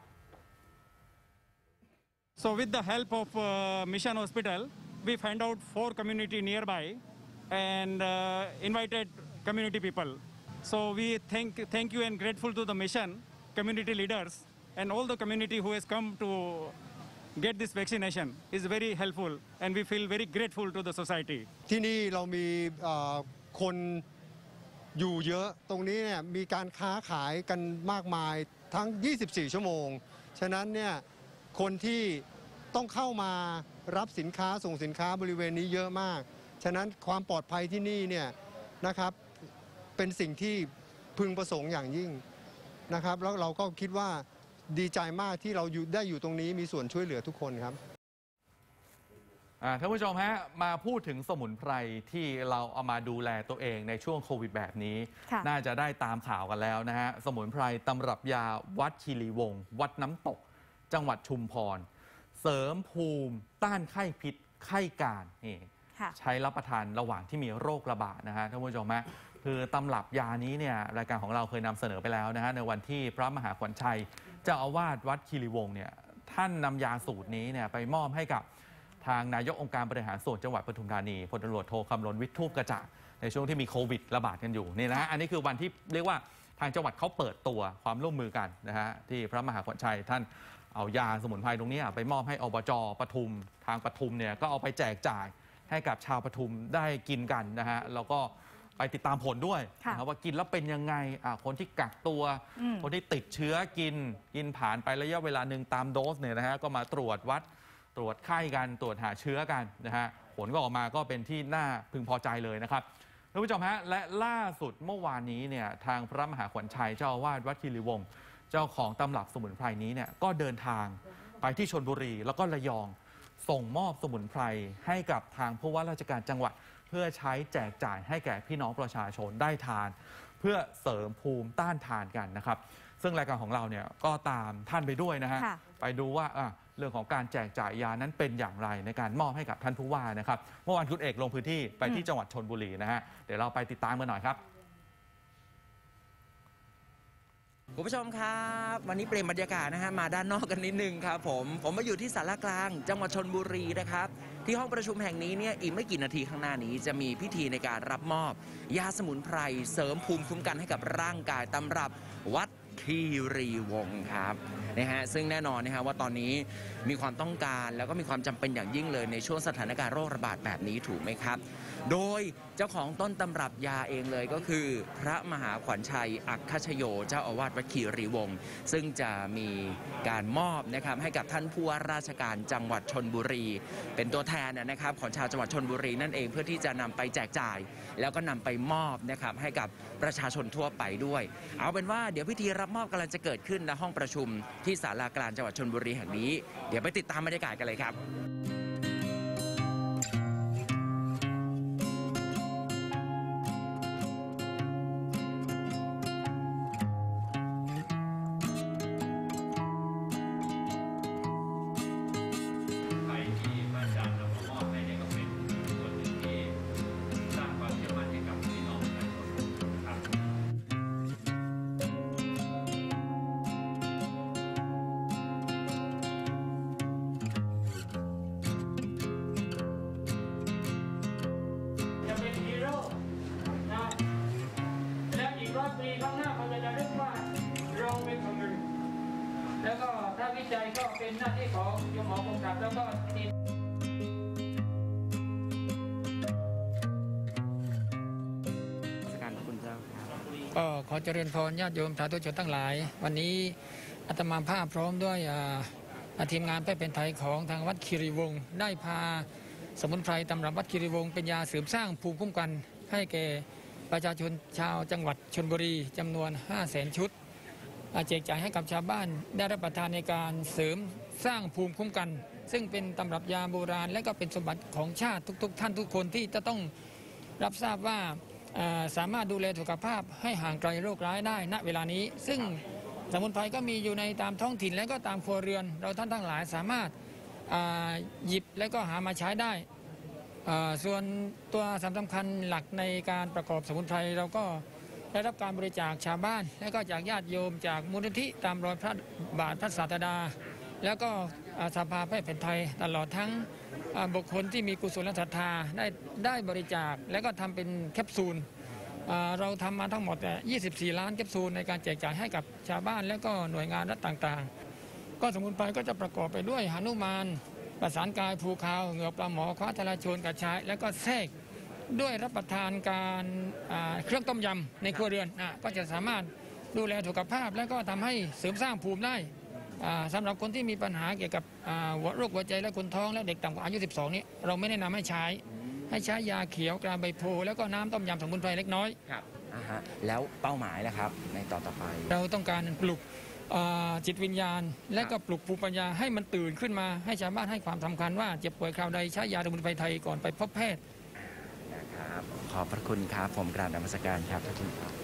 So with the help of uh, Mission Hospital, we find out four community nearby and uh, invited community people. So we thank thank you and grateful to the mission, community leaders, and all the community who has come to get this vaccination is very helpful, and we feel very grateful to the society. ที่นี่เรามีคนอยู่เยอะตรงนี้เนี่ยมีการค้าขายกันมากมายทั้งยี่สิบสี่ชั่วโมงฉะนั้นเนี่ยคนที่ต้องเข้ามารับสินค้าส่งสินค้าบริเวณนี้เยอะมากฉะนั้นความปลอดภัยที่นี่เนี่ยนะครับเป็นสิ่งที่พึงประสงค์อย่างยิ่งนะครับแล้วเราก็คิดว่าดีใจมากที่เราอยู่ได้อยู่ตรงนี้มีส่วนช่วยเหลือทุกคนครับท่านผู้ชมฮะมาพูดถึงสมุนไพรที่เราเอามาดูแลตัวเองในช่วงโควิดแบบนี้น่าจะได้ตามข่าวกันแล้วนะฮะสมุนไพรตำรับยาวัดคีรีวงศ์วัดน้ำตกจังหวัดชุมพรเสริมภูมิต้านไข้พิษไข้การนี่ใช้รับประทานระหว่างที่มีโรคระบาดนะฮะท่านผู้ชมฮะคือตำรับยานี้เนี่ยรายการของเราเคยนำเสนอไปแล้วนะฮะในวันที่พระมหาขวัญชัยเจ้าอาวาสวัดคีรีวงศ์เนี่ยท่านนำยาสูตรนี้เนี่ยไปมอบให้กับทางนายกองค์การบริหารส่วนจังหวัดปทุมธานีพลตำรวจโทคำรณวิทย์ทูปกระจ่างในช่วงที่มีโควิดระบาดกันอยู่นี่นะอันนี้คือวันที่เรียกว่าทางจังหวัดเขาเปิดตัวความร่วมมือกันนะฮะที่พระมหาขวัญชัยท่านเอายาสมุนไพรตรงนี้ไปมอบให้อบจปทุมทางปทุมเนี่ยก็เอาไปแจกจ่ายให้กับชาวปทุมได้กินกันนะฮะแล้วก็ไปติดตามผลด้วยนะครับว่ากินแล้วเป็นยังไงคนที่กักตัวคนที่ติดเชื้อกินกินผ่านไประยะเวลาหนึ่งตามโดสเนี่ยนะฮะก็มาตรวจวัดตรวจไข้กันตรวจหาเชื้อกันนะฮะผลก็ออกมาก็เป็นที่น่าพึงพอใจเลยนะครับท่านผู้ชมฮะและล่าสุดเมื่อวานนี้เนี่ยทางพระมหาขวัญชัยเจ้าอาวาสวัดคีรีวงศ์เจ้าของตำรับสมุนไพรนี้เนี่ยก็เดินทางไปที่ชลบุรีแล้วก็ระยองส่งมอบสมุนไพรให้กับทางผู้ว่าราชการจังหวัดเพื่อใช้แจกจ่ายให้แก่พี่น้องประชาชนได้ทานเพื่อเสริมภูมิต้านทานกันนะครับซึ่งรายการของเราเนี่ยก็ตามท่านไปด้วยนะฮะไปดูว่าเรื่องของการแจกจ่ายยานั้นเป็นอย่างไรในการมอบให้กับท่านผู้ว่านะครับเมื่อวานคุณเอกลงพื้นที่ไปที่จังหวัดชลบุรีนะฮะเดี๋ยวเราไปติดตามกันหน่อยครับคุณผู้ชมครับวันนี้เปลี่ยนบรรยากาศนะฮะมาด้านนอกกันนิดนึงครับผมผมมาอยู่ที่ศาลากลางจังหวัดชลบุรีนะครับที่ห้องประชุมแห่งนี้เนี่ยอีกไม่กี่นาทีข้างหน้านี้จะมีพิธีในการรับมอบยาสมุนไพรเสริมภูมิคุ้มกันให้กับร่างกายตำรับวัดคีรีวงศ์ครับนะฮะซึ่งแน่นอนนะฮะว่าตอนนี้มีความต้องการแล้วก็มีความจำเป็นอย่างยิ่งเลยในช่วงสถานการณ์โรคระบาดแบบนี้ถูกไหมครับโดยเจ้าของต้นตำรับยาเองเลยก็คือพระมหาขวัญชัยอัคคชโยเจ้าอาวาสวัดคีรีวงศ์ซึ่งจะมีการมอบนะครับให้กับท่านผู้ว่าราชการจังหวัดชลบุรีเป็นตัวแทนนะครับของชาวจังหวัดชลบุรีนั่นเองเพื่อที่จะนำไปแจกจ่ายแล้วก็นำไปมอบนะครับให้กับประชาชนทั่วไปด้วยเอาเป็นว่าเดี๋ยวพิธีรับมอบกำลังจะเกิดขึ้นในห้องประชุมที่ศาลากลางจังหวัดชลบุรีแห่งนี้เดี๋ยวไปติดตามบรรยากาศกันเลยครับแล้วก็ถ้าวิจัยก็เป็นหน้าที่ของยมหมอกงกับแล้วก็ทีมก็ขอเจริญพรญาติโยมสาธุชนทั้งหลายวันนี้อาตมาภาพพร้อมด้วยทีมงานแพทย์แผนไทยของทางวัดคีรีวงศ์ได้พาสมุนไพรตำรับวัดคีรีวงศ์เป็นยาเสริมสร้างภูมิคุ้มกันให้แก่ประชาชนชาวจังหวัดชลบุรีจำนวน ห้าแสน ชุดแจกจ่ายให้กับชาวบ้านได้รับประทานในการเสริมสร้างภูมิคุ้มกันซึ่งเป็นตำรับยาโบราณและก็เป็นสมบัติของชาติทุกๆท่านทุกคนที่จะต้องรับทราบว่าสามารถดูแลสุขภาพให้ห่างไกลโรคร้ายได้ณเวลานี้ซึ่งสมุนไพรก็มีอยู่ในตามท้องถิ่นและก็ตามครัวเรือนเราท่านทั้งหลายสามารถหยิบและก็หามาใช้ได้ส่วนตัวสำคัญหลักในการประกอบสมุนไพรเราก็ได้รับการบริจาคชาวบ้านและก็จากญาติโยมจากมูลนิธิตามรอยพระบาทพระศาสดาแล้วก็สภาแพทย์แผนไทยตลอดทั้งบุคคลที่มีกุศลศรัทธาได้ได้บริจาคและก็ทำเป็นแคปซูลเราทำมาทั้งหมดยี่สิบสี่ล้านแคปซูลในการแจกจ่ายให้กับชาวบ้านและก็หน่วยงานรัฐต่างๆก็สมุนไพรก็จะประกอบไปด้วยหนุมานประสานกายภูคาวเหงือกปลาหมอคว้าทลายโจรกระชายและก็แทรกด้วยรับประทานการเครื่องต้มยำในครัวเรือนก็จะสามารถดูแลสุขภาพและก็ทำให้เสริมสร้างภูมิได้สำหรับคนที่มีปัญหาเกี่ยวกับโรคหัวใจและคนท้องและเด็กต่ำกว่าอายุสิบสองนี้เราไม่แนะนำให้ใช้ให้ใช้ยาเขียวกราใบโพแล้วก็น้ำต้มยำสมุนไพรเล็กน้อยครับแล้วเป้าหมายนะครับในต่อต่อไปเราต้องการปลุกจิตวิญญาณและก็ปลุกภูมิปัญญาให้มันตื่นขึ้นมาให้ชาวบ้านให้ความสำคัญว่าเจ็บป่วยคราวใดใช้ยาสมุนไพรไทยก่อนไปพบแพทย์นะครับขอบพระคุณครับผมกราบนมัสการครับท่านผู้ชม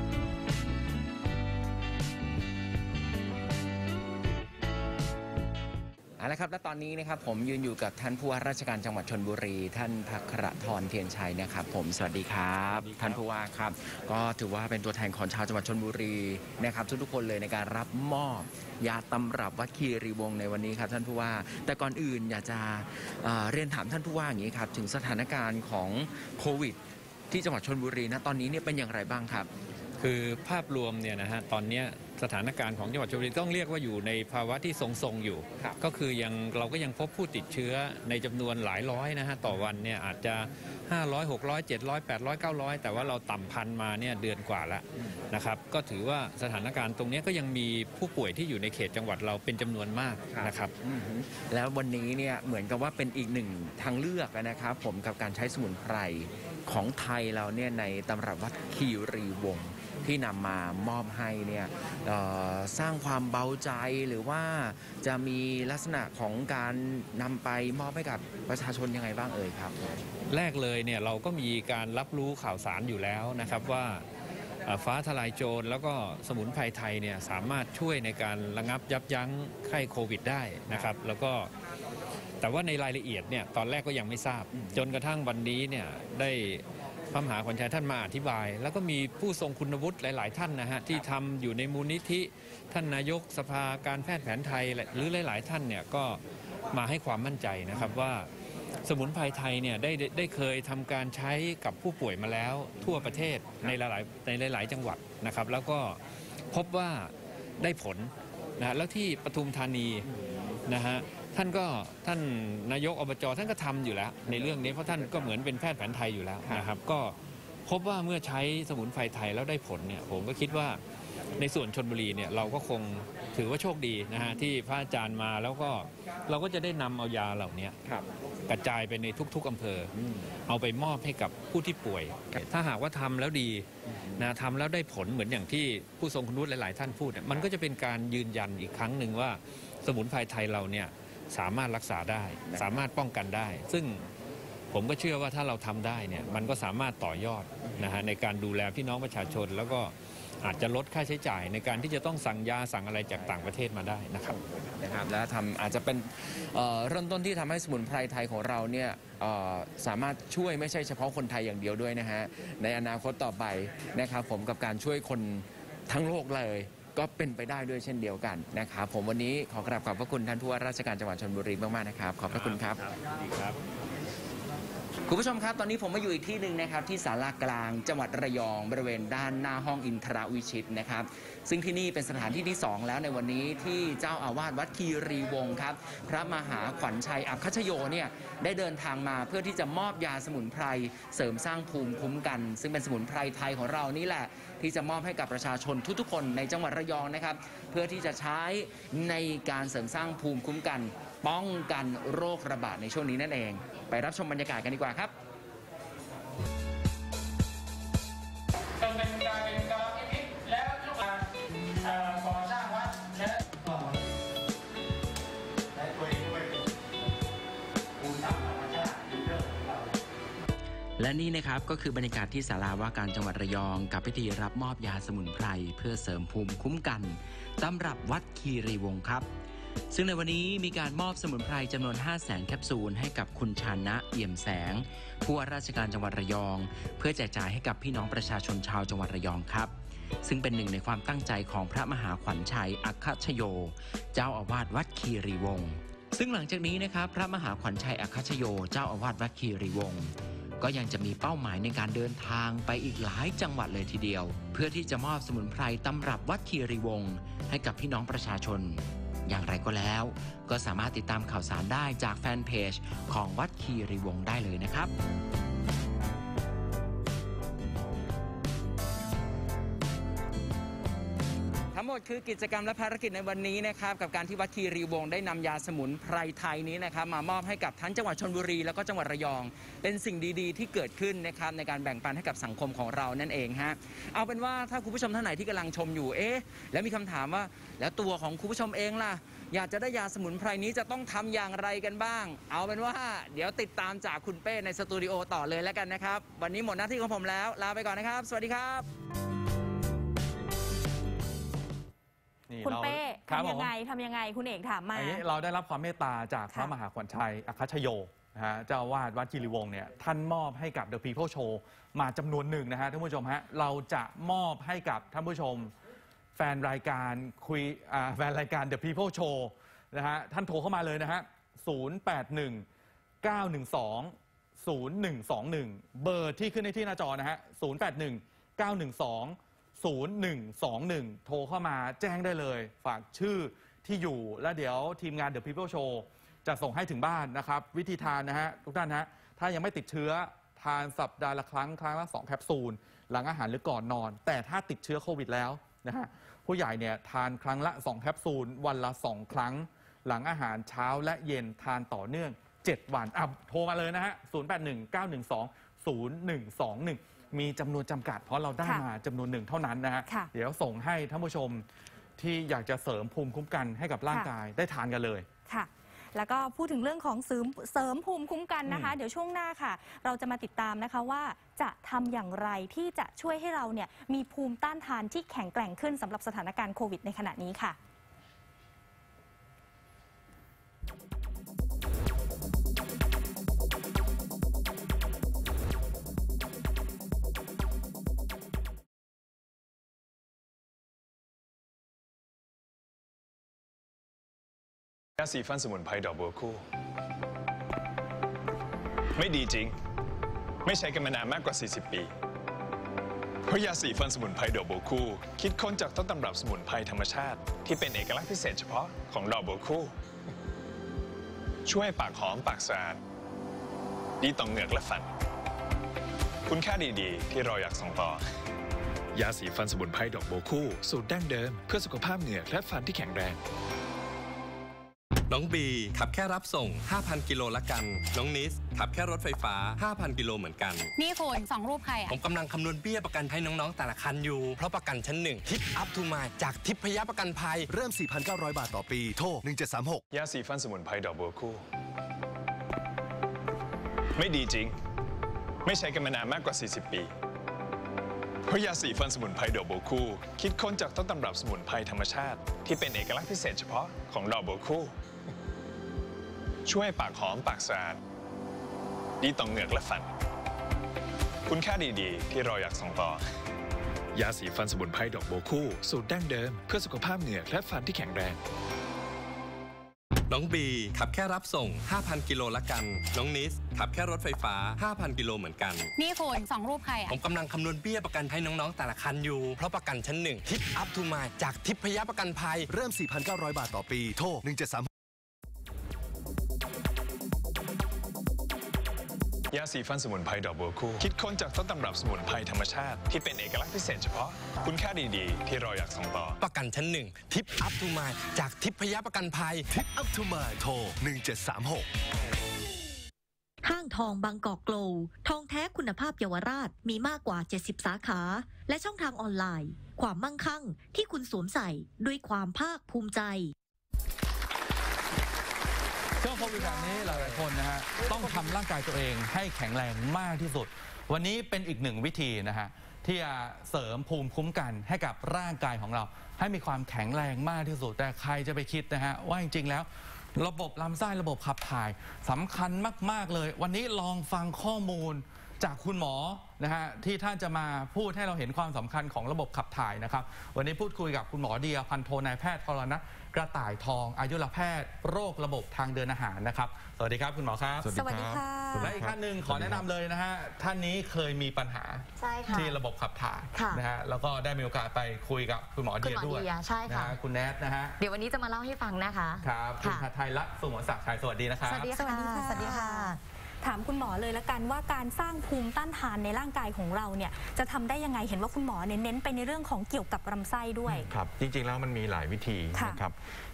เอาละครับและตอนนี้นะครับผมยืนอยู่กับท่านผู้ว่าราชการจังหวัดชลบุรีท่านภัครธรเทียนชัยนะครับผมสวัสดีครับท่านผู้ว่าครับก็ถือว่าเป็นตัวแทนของชาวจังหวัดชลบุรีนะครับทุกๆคนเลยในการรับมอบยาตำรับวัดคีรีวงศ์ในวันนี้ครับท่านผู้ว่าแต่ก่อนอื่นอยากจะเอ่อเรียนถามท่านผู้ว่าอย่างนี้ครับถึงสถานการณ์ของโควิดที่จังหวัดชลบุรีนะตอนนี้เนี่ยเป็นอย่างไรบ้างครับคือภาพรวมเนี่ยนะฮะตอนนี้สถานการณ์ของจังหวัดชลบุรีต้องเรียกว่าอยู่ในภาวะที่ทรงๆอยู่ก็คือยังเราก็ยังพบผู้ติดเชื้อในจำนวนหลายร้อยนะฮะต่อวันเนี่ยอาจจะห้าร้อย หกร้อย เจ็ดร้อย แปดร้อย เก้าร้อยแต่ว่าเราต่ำพันมาเนี่ยเดือนกว่าแล้วนะครับก็ถือว่าสถานการณ์ตรงนี้ก็ยังมีผู้ป่วยที่อยู่ในเขตจังหวัดเราเป็นจำนวนมากนะครับแล้ววันนี้เนี่ยเหมือนกับว่าเป็นอีกหนึ่งทางเลือกนะครับผมกับการใช้สมุนไพรของไทยเราเนี่ยในตำรับวัดคีรีวงศ์ที่นำมามอบให้เนี่ยสร้างความเบาใจหรือว่าจะมีลักษณะของการนำไปมอบให้กับประชาชนยังไงบ้างเอ่ยครับแรกเลยเนี่ยเราก็มีการรับรู้ข่าวสารอยู่แล้วนะครับว่าฟ้าทลายโจรแล้วก็สมุนไพรไทยเนี่ยสามารถช่วยในการระงับยับยั้งไข้โควิดได้นะครับแล้วก็แต่ว่าในรายละเอียดเนี่ยตอนแรกก็ยังไม่ทราบจนกระทั่งวันนี้เนี่ยได้พระมหาขวัญชัยท่านมาอธิบายแล้วก็มีผู้ทรงคุณวุฒิหลายๆท่านนะฮะที่ทำอยู่ในมูลนิธิท่านนายกสภาการแพทย์แผนไทยหรือหลายๆท่านเนี่ยก็มาให้ความมั่นใจนะครับว่าสมุนไพรไทยเนี่ยได้ได้เคยทำการใช้กับผู้ป่วยมาแล้วทั่วประเทศในหลายๆในหลายๆจังหวัดนะครับแล้วก็พบว่าได้ผลนะแล้วที่ปทุมธานีนะฮะท่านก็ท่านนายกอบจท่านก็ทำอยู่แล้วในเรื่องนี้เพราะท่านก็เหมือนเป็นแพทย์แผนไทยอยู่แล้วนะครับก็พบว่าเมื่อใช้สมุนไพรไทยแล้วได้ผลเนี่ยผมก็คิดว่าในส่วนชลบุรีเนี่ยเราก็คงถือว่าโชคดีนะฮะที่พระอาจารย์มาแล้วก็เราก็จะได้นำเอายาเหล่านี้กระจายไปในทุกๆอำเภอเอาไปมอบให้กับผู้ที่ป่วยถ้าหากว่าทำแล้วดีนะทำแล้วได้ผลเหมือนอย่างที่ผู้ทรงคุณวุฒิหลายๆท่านพูดมันก็จะเป็นการยืนยันอีกครั้งหนึ่งว่าสมุนไพรไทยเราเนี่ยสามารถรักษาได้สามารถป้องกันได้ซึ่งผมก็เชื่อว่าถ้าเราทำได้เนี่ยมันก็สามารถต่อยอดนะฮะในการดูแลพี่น้องประชาชนแล้วก็อาจจะลดค่าใช้จ่ายในการที่จะต้องสั่งยาสั่งอะไรจากต่างประเทศมาได้นะครับนะครับและทำอาจจะเป็นเอ่อเริ่มต้นที่ทำให้สมุนไพรไทยของเราเนี่ยเอ่อสามารถช่วยไม่ใช่เฉพาะคนไทยอย่างเดียวด้วยนะฮะในอนาคตต่อไปนะครับผมกับการช่วยคนทั้งโลกเลยก็เป็นไปได้ด้วยเช่นเดียวกันนะครับผมวันนี้ขอกราบขอบพระคุณท่านผู้ว่าราชการจังหวัดชลบุรีมากๆนะครับขอบพระคุณครับคุณผู้ชมครับตอนนี้ผมมาอยู่อีกที่หนึ่งนะครับที่ศาลากลางจังหวัดระยองบริเวณด้านหน้าห้องอินทรวิชิตนะครับซึ่งที่นี่เป็นสถานที่ที่สองแล้วในวันนี้ที่เจ้าอาวาสวัดคีรีวงศ์ครับพระมหาขวัญชัยอัคคชโยเนี่ยได้เดินทางมาเพื่อที่จะมอบยาสมุนไพรเสริมสร้างภูมิคุ้มกันซึ่งเป็นสมุนไพรไทยของเรานี่แหละที่จะมอบให้กับประชาชนทุกๆคนในจังหวัดระยองนะครับเพื่อที่จะใช้ในการเสริมสร้างภูมิคุ้มกันป้องกันโรคระบาดในช่วงนี้นั่นเองไปรับชมบรรยากาศกันดีกว่าครับและนี่นะครับก็คือบรรยากาศที่ศาลาว่าการจังหวัดระยองกับพิธีรับมอบยาสมุนไพรเพื่อเสริมภูมิคุ้มกันตำรับวัดคีรีวงศ์ครับซึ่งในวันนี้มีการมอบสมุนไพรจำนวน ห้าแสน แคปซูลให้กับคุณชานะเอี่ยมแสงผู้ว่าราชการจังหวัดระยองเพื่อแจกจ่ายให้กับพี่น้องประชาชนชาวจังหวัดระยองครับซึ่งเป็นหนึ่งในความตั้งใจของพระมหาขวัญชัยอัคคชโยเจ้าอาวาสวัดคีรีวงศ์ซึ่งหลังจากนี้นะครับพระมหาขวัญชัยอัคคชโยเจ้าอาวาสวัดคีรีวงศ์ก็ยังจะมีเป้าหมายในการเดินทางไปอีกหลายจังหวัดเลยทีเดียวเพื่อที่จะมอบสมุนไพรตำรับวัดคีรีวงศ์ให้กับพี่น้องประชาชนอย่างไรก็แล้วก็สามารถติดตามข่าวสารได้จากแฟนเพจของวัดคีรีวงศ์ได้เลยนะครับ ทั้งหมดคือกิจกรรมและภารกิจในวันนี้นะครับกับการที่วัดคีรีวงศ์ได้นำยาสมุนไพรไทยนี้นะครับมามอบให้กับทั้งจังหวัดชลบุรีแล้วก็จังหวัดระยองเป็นสิ่งดีๆที่เกิดขึ้นนะครับในการแบ่งปันให้กับสังคมของเรานั่นเองฮะเอาเป็นว่าถ้าคุณผู้ชมท่านไหนที่กำลังชมอยู่เอ๊ะแล้วมีคำถามว่าแล้วตัวของคุณผู้ชมเองล่ะอยากจะได้ยาสมุนไพรนี้จะต้องทำอย่างไรกันบ้างเอาเป็นว่าเดี๋ยวติดตามจากคุณเป้ในสตูดิโอต่อเลยแล้วกันนะครับวันนี้หมดหน้าที่ของผมแล้วลาไปก่อนนะครับสวัสดีครับนี่คุณเราเป้ครับทำยังไงผมทำยังไงคุณเอกถามมาอันนี้เราได้รับความเมตตาจากพระค่ะมหาขวัญชัยอัคคชโยนะฮะเจ้าอาวาสวัดคีรีวงศ์เนี่ยท่านมอบให้กับ The People Show มาจำนวนหนึ่งนะฮะท่านผู้ชมฮะเราจะมอบให้กับท่านผู้ชม แฟนรายการคุยอ่าแฟนรายการ The People Show นะฮะท่านโทรเข้ามาเลยนะฮะศูนย์ แปด หนึ่ง เก้า หนึ่ง สอง ศูนย์ หนึ่ง สอง หนึ่ง เบอร์ที่ขึ้นในที่หน้าจอนะฮะศูนย์ แปด หนึ่ง เก้า หนึ่ง สอง ศูนย์ หนึ่ง สอง หนึ่ง โทรเข้ามาแจ้งได้เลย ฝากชื่อที่อยู่แล้วเดี๋ยวทีมงาน The People Show จะส่งให้ถึงบ้านนะครับ วิธีทานนะฮะทุกท่านฮะถ้ายังไม่ติดเชื้อทานสัปดาห์ละครั้งครั้งละสองแคปซูลหลังอาหารหรือก่อนนอน แต่ถ้าติดเชื้อโควิดแล้วนะฮะผู้ใหญ่เนี่ยทานครั้งละสองแคปซูลวันละสองครั้ง หลังอาหารเช้าและเย็นทานต่อเนื่องเจ็ดวันอ่ะโทรมาเลยนะฮะศูนย์ แปด หนึ่ง เก้า หนึ่ง สอง ศูนย์ หนึ่ง สอง หนึ่ง มีจำนวนจำกัดเพราะเราได้ค่ะมาจำนวนหนึ่งเท่านั้นนะฮะค่ะเดี๋ยวส่งให้ท่านผู้ชมที่อยากจะเสริมภูมิคุ้มกันให้กับร่างกายได้ทานกันเลยค่ะ แล้วก็พูดถึงเรื่องของเสริมเสริมภูมิคุ้มกันนะคะอืมเดี๋ยวช่วงหน้าค่ะ เราจะมาติดตามนะคะว่าจะทำอย่างไรที่จะช่วยให้เราเนี่ยมีภูมิต้านทานที่แข็งแกร่งขึ้นสำหรับสถานการณ์โควิดในขณะนี้ค่ะยาสีฟันสมุนไพรดอกบัวคู่ ไม่ดีจริง ไม่ใช้กันมานานมากกว่า สี่สิบ ปี เพราะยาสีฟันสมุนไพรดอกบัวคู่ คิดค้นจากต้นตำรับสมุนไพรธรรมชาติ ที่เป็นเอกลักษณ์พิเศษเฉพาะของดอกบัวคู่ ช่วยให้ปากหอมปากสะอาดดีต่อเหงือกและฟัน คุณค่าดีๆ ที่เราอยากส่งต่อ ยาสีฟันสมุนไพรดอกบัวคู่ สูตรดั้งเดิมเพื่อสุขภาพเหงือกและฟันที่แข็งแรงน้องบีขับแค่รับส่ง ห้าพัน กิโลละกัน น้องนิสขับแค่รถไฟฟ้า ห้าพัน กิโลเหมือนกันนี่คุณสองรูปใครผอ่ะมกำลังคำนวณเบี้ยประกันให้น้องๆแต่ละคันอยู่ เพราะประกันชั้นหนึ่งทิปอัพทูมายจากทิพยประกันภัยเริ่ม สี่พันเก้าร้อย บาทต่อปี โทร หนึ่งเจ็ดสามหกยาสีฟันสมุนไพรดอกบัวคู่ ไม่ดีจริง ไม่ใช้กันมานานมากกว่า สี่สิบ ปี เพราะยาสีฟันสมุนไพรดอกบัวคู่ คิดค้นจากต้นตำรับสมุนไพรธรรมชาติ ที่เป็นเอกลักษณ์พิเศษเฉพาะของดอกบัวคู่ ช่วยให้ปากหอมปากสะอาดดีต่อเหงือกและฟัน คุณค่าดีๆ ที่เราอยากส่งต่อ ยาสีฟันสมุนไพรดอกบัวคู่ สูตรดั้งเดิมเพื่อสุขภาพเหงือกและฟันที่แข็งแรงน้องบีขับแค่รับส่ง ห้าพัน กิโลละกัน น้องนิสขับแค่รถไฟฟ้า ห้าพัน กิโลเหมือนกันนี่คุณสองรูปใครอ่ะผมกำลังคำนวณเบี้ยประกันให้น้องๆแต่ละคันอยู่ เพราะประกันชั้นหนึ่งทิปอัพทูมายจากทิพยประกันภัยเริ่ม สี่พันเก้าร้อย บาทต่อปี โทร หนึ่งเจ็ดสามหกยาสีฟันสมุนไพรดอกบัวคู่ คิดค้นจากต้นตำรับสมุนไพรธรรมชาติ ที่เป็นเอกลักษณ์พิเศษเฉพาะ คุณค่าดีๆ ที่เราอยากส่งต่อประกันชั้นหนึ่งทิปอัพทูมายจากทิพยประกันภัยทิปอัพทูมายโทร หนึ่งเจ็ดสามหกห้างทองบางกอกโกลว์ทองแท้คุณภาพเยาวราชมีมากกว่า เจ็ดสิบ สาขา และช่องทางออนไลน์ ความมั่งคั่งที่คุณสวมใส่ด้วยความภาคภูมิใจช่วงโควิดแบบนี้หลายๆคนนะฮะต้องทำร่างกายตัวเองให้แข็งแรงมากที่สุด วันนี้เป็นอีกหนึ่งวิธีนะฮะที่จะเสริมภูมิคุ้มกันให้กับร่างกายของเรา ให้มีความแข็งแรงมากที่สุด แต่ใครจะไปคิดนะฮะว่าจริงๆแล้ว ระบบลำไส้ระบบขับถ่ายสำคัญมากๆเลย วันนี้ลองฟังข้อมูลจากคุณหมอนะฮะที่ท่านจะมาพูดให้เราเห็นความสำคัญของระบบขับถ่ายนะครับวันนี้พูดคุยกับคุณหมอเดียพันโทนายแพทย์ทรณะกระต่ายทองอายุรแพทย์โรคระบบทางเดินอาหารนะครับสวัสดีครับคุณหมอครับสวัสดีค่ะและอีกท่านหนึ่งขอแนะนำเลยนะฮะท่านนี้เคยมีปัญหาใช่ค่ะที่ระบบขับถ่ายค่ะนะฮะแล้วก็ได้มีโอกาสไปคุยกับคุณหมอเดียคุณหมอด้วยเดียใช่ค่ะนฮคุณแนทนะฮะเดี๋ยววันนี้จะมาเล่าให้ฟังนะคะครับคุณค่ะทัทไทยรัตน์สุวรรณศักดิ์ชัยสวัสดีนะครับสวัสดีค่ะ สวัสดีค่ะถามคุณหมอเลยละกันว่าการสร้างภูมิต้านทานในร่างกายของเราเนี่ยจะทำได้ยังไงเห็นว่าคุณหมอเน้นไปในเรื่องของเกี่ยวกับลำไส้ด้วยครับจริงๆแล้วมันมีหลายวิธีค่ะนะครับ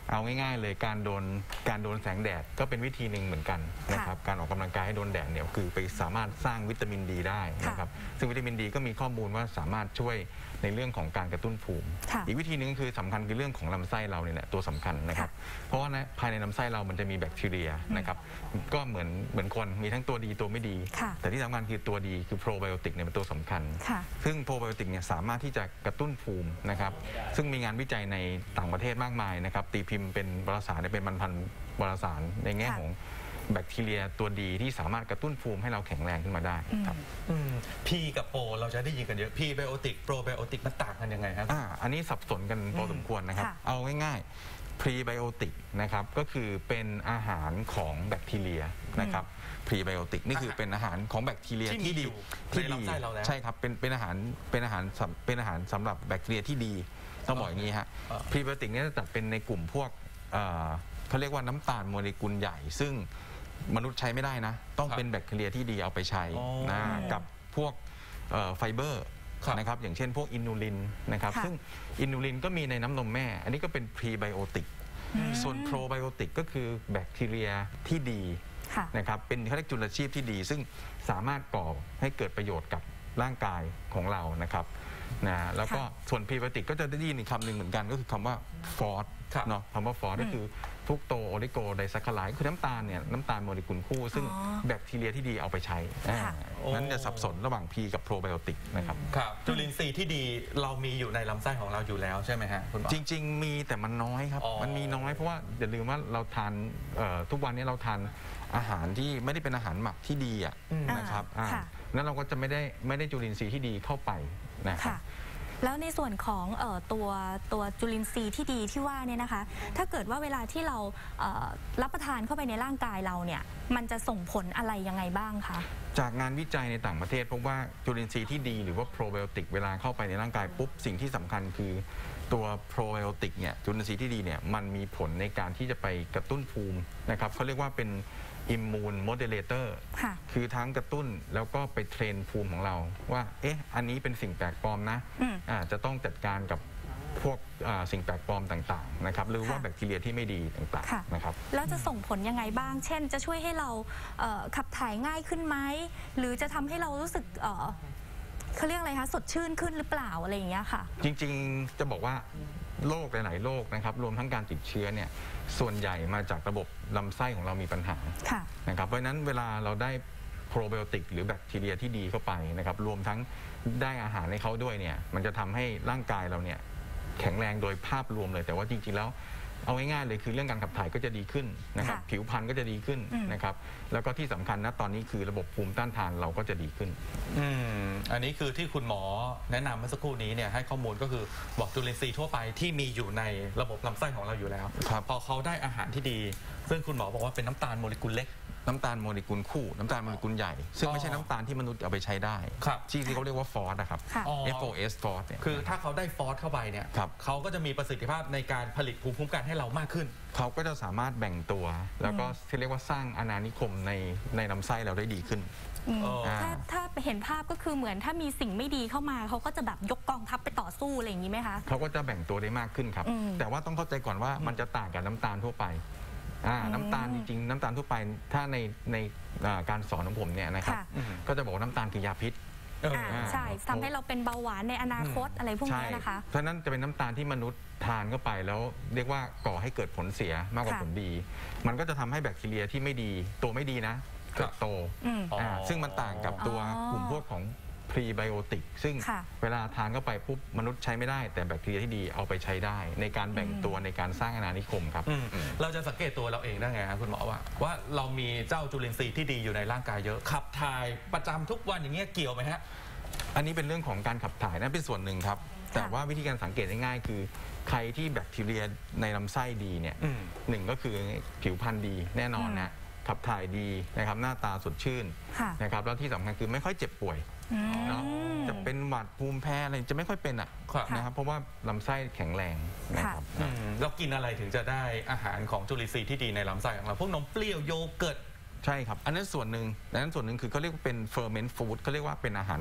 เอาง่ายๆเลยการโดนการโดนแสงแดดก็เป็นวิธีหนึ่งเหมือนกันนะครับการออกกำลังกายให้โดนแดดเนี่ยคือไปสามารถสร้างวิตามินดีได้นะครับซึ่งวิตามินดีก็มีข้อมูลว่าสามารถช่วยในเรื่องของการกระตุ้นภูมิอีกวิธีหนึ่งคือสำคัญคือเรื่องของลำไส้เราเนี่ยแหละตัวสำคัญนะครับเพราะว่าภายในลำไส้เรามันจะมีแบคทีเรียนะครับก็เหมือนเหมือนคนมีทั้งตัวดีตัวไม่ดีแต่ที่สำคัญคือตัวดีคือโปรไบโอติกเนี่ยเป็นตัวสำคัญซึ่งโปรไบโอติกเนี่ยสามารถที่จะกระตุ้นภูมินะครับซึ่งมีงานวิจัยในต่างประเทศมากมายนะครับตีพิมพ์เป็นวารสารเป็นพันๆวารสารในแง่ของแบคทีเรียตัวดีที่สามารถกระตุ้นภูมิให้เราแข็งแรงขึ้นมาได้ครับพีกับโปรเราจะได้ยินกันเยอะพีไบโอติกโปรไบโอติกมันต่างกันยังไงครับอ่าอันนี้สับสนกันพอสมควรนะครับเอาง่ายๆพรีไบโอติกนะครับก็คือเป็นอาหารของแบคทีเรียนะครับพรีไบโอติกนี่คือเป็นอาหารของแบคทีเรียที่ดีที่ดีใช่ครับเป็นเป็นอาหารเป็นอาหารเป็นอาหารสำหรับแบคทีเรียที่ดีต้องบอกอย่างนี้ฮะพรีไบโอติกนี่จะจัดเป็นในกลุ่มพวกเขาเรียกว่าน้ำตาลโมเลกุลใหญ่ซึ่งมนุษย์ใช้ไม่ได้นะต้องเป็นแบคทีเรียที่ดีเอาไปใช้นะกับพวกไฟเบอร์นะครับอย่างเช่นพวกอินูลินนะครับซึ่งอินูลินก็มีในน้ำนมแม่อันนี้ก็เป็นพรีไบโอติกส่วนโปรไบโอติกก็คือแบคทีเรียที่ดีนะครับเป็นเขาเรียกจุลชีพที่ดีซึ่งสามารถก่อให้เกิดประโยชน์กับร่างกายของเรานะครับนะแล้วก็ส่วนพรีไบโอติกก็จะได้ยินอีกคำหนึ่งเหมือนกันก็คือคำว่าฟอสเนาะคำว่าฟอสก็คือฟรุกโตโอลิโกไดซัคคาไรด์คือน้ำตาลเนี่ยน้ำตาลโมเลกุลคู่ซึ่งแบคทีเรียที่ดีเอาไปใช้นั้นจะสับสนระหว่างพีกับโปรไบโอติกนะครับครับจุลินทรีย์ที่ดีเรามีอยู่ในลำไส้ของเราอยู่แล้วใช่ไหมฮะคุณหมอจริงๆมีแต่มันน้อยครับมันมีน้อยเพราะว่าอย่าลืมว่าเราทานทุกวันนี้เราทานอาหารที่ไม่ได้เป็นอาหารหมักที่ดีอ่ะนะครับนั้นเราก็จะไม่ได้ไม่ได้จุลินทรีย์ที่ดีเข้าไปนะครับแล้วในส่วนของเอ่อตัวตัวจุลินทรีย์ที่ดีที่ว่าเนี่ยนะคะถ้าเกิดว่าเวลาที่เราเอ่อรับประทานเข้าไปในร่างกายเราเนี่ยมันจะส่งผลอะไรยังไงบ้างคะจากงานวิจัยในต่างประเทศพบว่าจุลินทรีย์ที่ดีหรือว่าโปรไบโอติกเวลาเข้าไปในร่างกายปุ๊บสิ่งที่สำคัญคือตัวโปรไบโอติกเนี่ยจุลินทรีย์ที่ดีเนี่ยมันมีผลในการที่จะไปกระตุ้นภูมินะครับเขาเรียกว่าเป็นอิมมูนโมเดเลเตอร์คือทั้งกระตุ้นแล้วก็ไปเทรนภูมิของเราว่าเอ๊ะอันนี้เป็นสิ่งแปลกปลอมนะอ่าจะต้องจัดการกับพวกสิ่งแปลกปลอมต่างๆนะครับหรือว่าแบคทีเรียที่ไม่ดีต่างๆนะครับแล้วจะส่งผลยังไงบ้างเช่นจะช่วยให้เราขับถ่ายง่ายขึ้นไหมหรือจะทำให้เรารู้สึกเขาเรียกอะไรคะสดชื่นขึ้นหรือเปล่าอะไรอย่างเงี้ยค่ะจริงๆจะบอกว่าโรคหลายๆโรคนะครับรวมทั้งการติดเชื้อเนี่ยส่วนใหญ่มาจากระบบลำไส้ของเรามีปัญหานะครับเพราะฉะนั้นเวลาเราได้โปรไบโอติกหรือแบคทีเรียที่ดีเข้าไปนะครับรวมทั้งได้อาหารให้เขาด้วยเนี่ยมันจะทำให้ร่างกายเราเนี่ยแข็งแรงโดยภาพรวมเลยแต่ว่าจริงๆแล้วเอาง่ายๆเลยคือเรื่องการขับถ่ายก็จะดีขึ้นนะครับผิวพรรณก็จะดีขึ้นนะครับแล้วก็ที่สำคัญนะตอนนี้คือระบบภูมิต้านทานเราก็จะดีขึ้นอืมอันนี้คือที่คุณหมอแนะนำเมื่อสักครู่นี้เนี่ยให้ข้อมูลก็คือบอกจุลินทรีย์ทั่วไปที่มีอยู่ในระบบลำไส้ของเราอยู่แล้วพอเขาได้อาหารที่ดีซึ่งคุณหมอบอกว่าเป็นน้ำตาลโมเลกุลเล็กน้ำตาลโมเลกุลคู่น้ำตาลโมเลกุลใหญ่ซึ่งไม่ใช่น้ำตาลที่มนุษย์เอาไปใช้ได้ที่เขาเรียกว่าฟอสนะครับ เอฟ โอ เอส ฟอสเนี่ยคือถ้าเขาได้ฟอสเข้าไปเนี่ยเขาก็จะมีประสิทธิภาพในการผลิตภูมิคุ้มกันให้เรามากขึ้นเขาก็จะสามารถแบ่งตัวแล้วก็ที่เรียกว่าสร้างอาณานิคมในในลำไส้เราได้ดีขึ้นถ้าถ้าเห็นภาพก็คือเหมือนถ้ามีสิ่งไม่ดีเข้ามาเขาก็จะแบบยกกองทัพไปต่อสู้อะไรอย่างนี้ไหมคะเขาก็จะแบ่งตัวได้มากขึ้นครับแต่ว่าต้องเข้าใจก่อนว่ามันจะต่างกับน้ำตาลทั่วไปน้ำตาลจริงๆน้ำตาลทั่วไปถ้าในในการสอนของผมเนี่ยนะครับก็จะบอกว่าน้ำตาลคือยาพิษใช่ทำให้เราเป็นเบาหวานในอนาคตอะไรพวกนี้นะคะเพราะนั้นจะเป็นน้ำตาลที่มนุษย์ทานเข้าไปแล้วเรียกว่าก่อให้เกิดผลเสียมากกว่าผลดีมันก็จะทำให้แบคทีเรียที่ไม่ดีตัวไม่ดีนะเติบโตซึ่งมันต่างกับตัวกลุ่มพวกของพรีไบโอติกซึ่งเวลาทานเข้าไปปุ๊บมนุษย์ใช้ไม่ได้แต่แบคทีเรียที่ดีเอาไปใช้ได้ในการแบ่งตัวในการสร้างอาณานิคมครับเราจะสังเกตตัวเราเองได้ไงครับคุณหมอว่าว่าเรามีเจ้าจุลินทรีย์ที่ดีอยู่ในร่างกายเยอะขับถ่ายประจำทุกวันอย่างเงี้ยเกี่ยวไหมฮะอันนี้เป็นเรื่องของการขับถ่ายนั่นเป็นส่วนหนึ่งครับแต่ว่าวิธีการสังเกตง่ายๆคือใครที่แบคทีเรียในลำไส้ดีเนี่ยหนึ่งก็คือผิวพรรณดีแน่นอนนะขับถ่ายดีนะครับหน้าตาสดชื่นนะครับแล้วที่สำคัญคือไม่ค่อยเจ็บป่วยเนาะจะเป็นหวัดภูมิแพ้อะไรจะไม่ค่อยเป็นอ่ะนะครับเพราะว่าลำไส้แข็งแรงนะครับเรากินอะไรถึงจะได้อาหารของจุลินทรีย์ที่ดีในลำไส้ของเราพวกนมเปรี้ยวโยเกิร์ตใช่ครับอันนั้นส่วนหนึ่งอันนั้นส่วนหนึ่งคือเขาเรียกว่าเป็นเฟอร์เมนต์ฟู้ดเขาเรียกว่าเป็นอาหารหมัก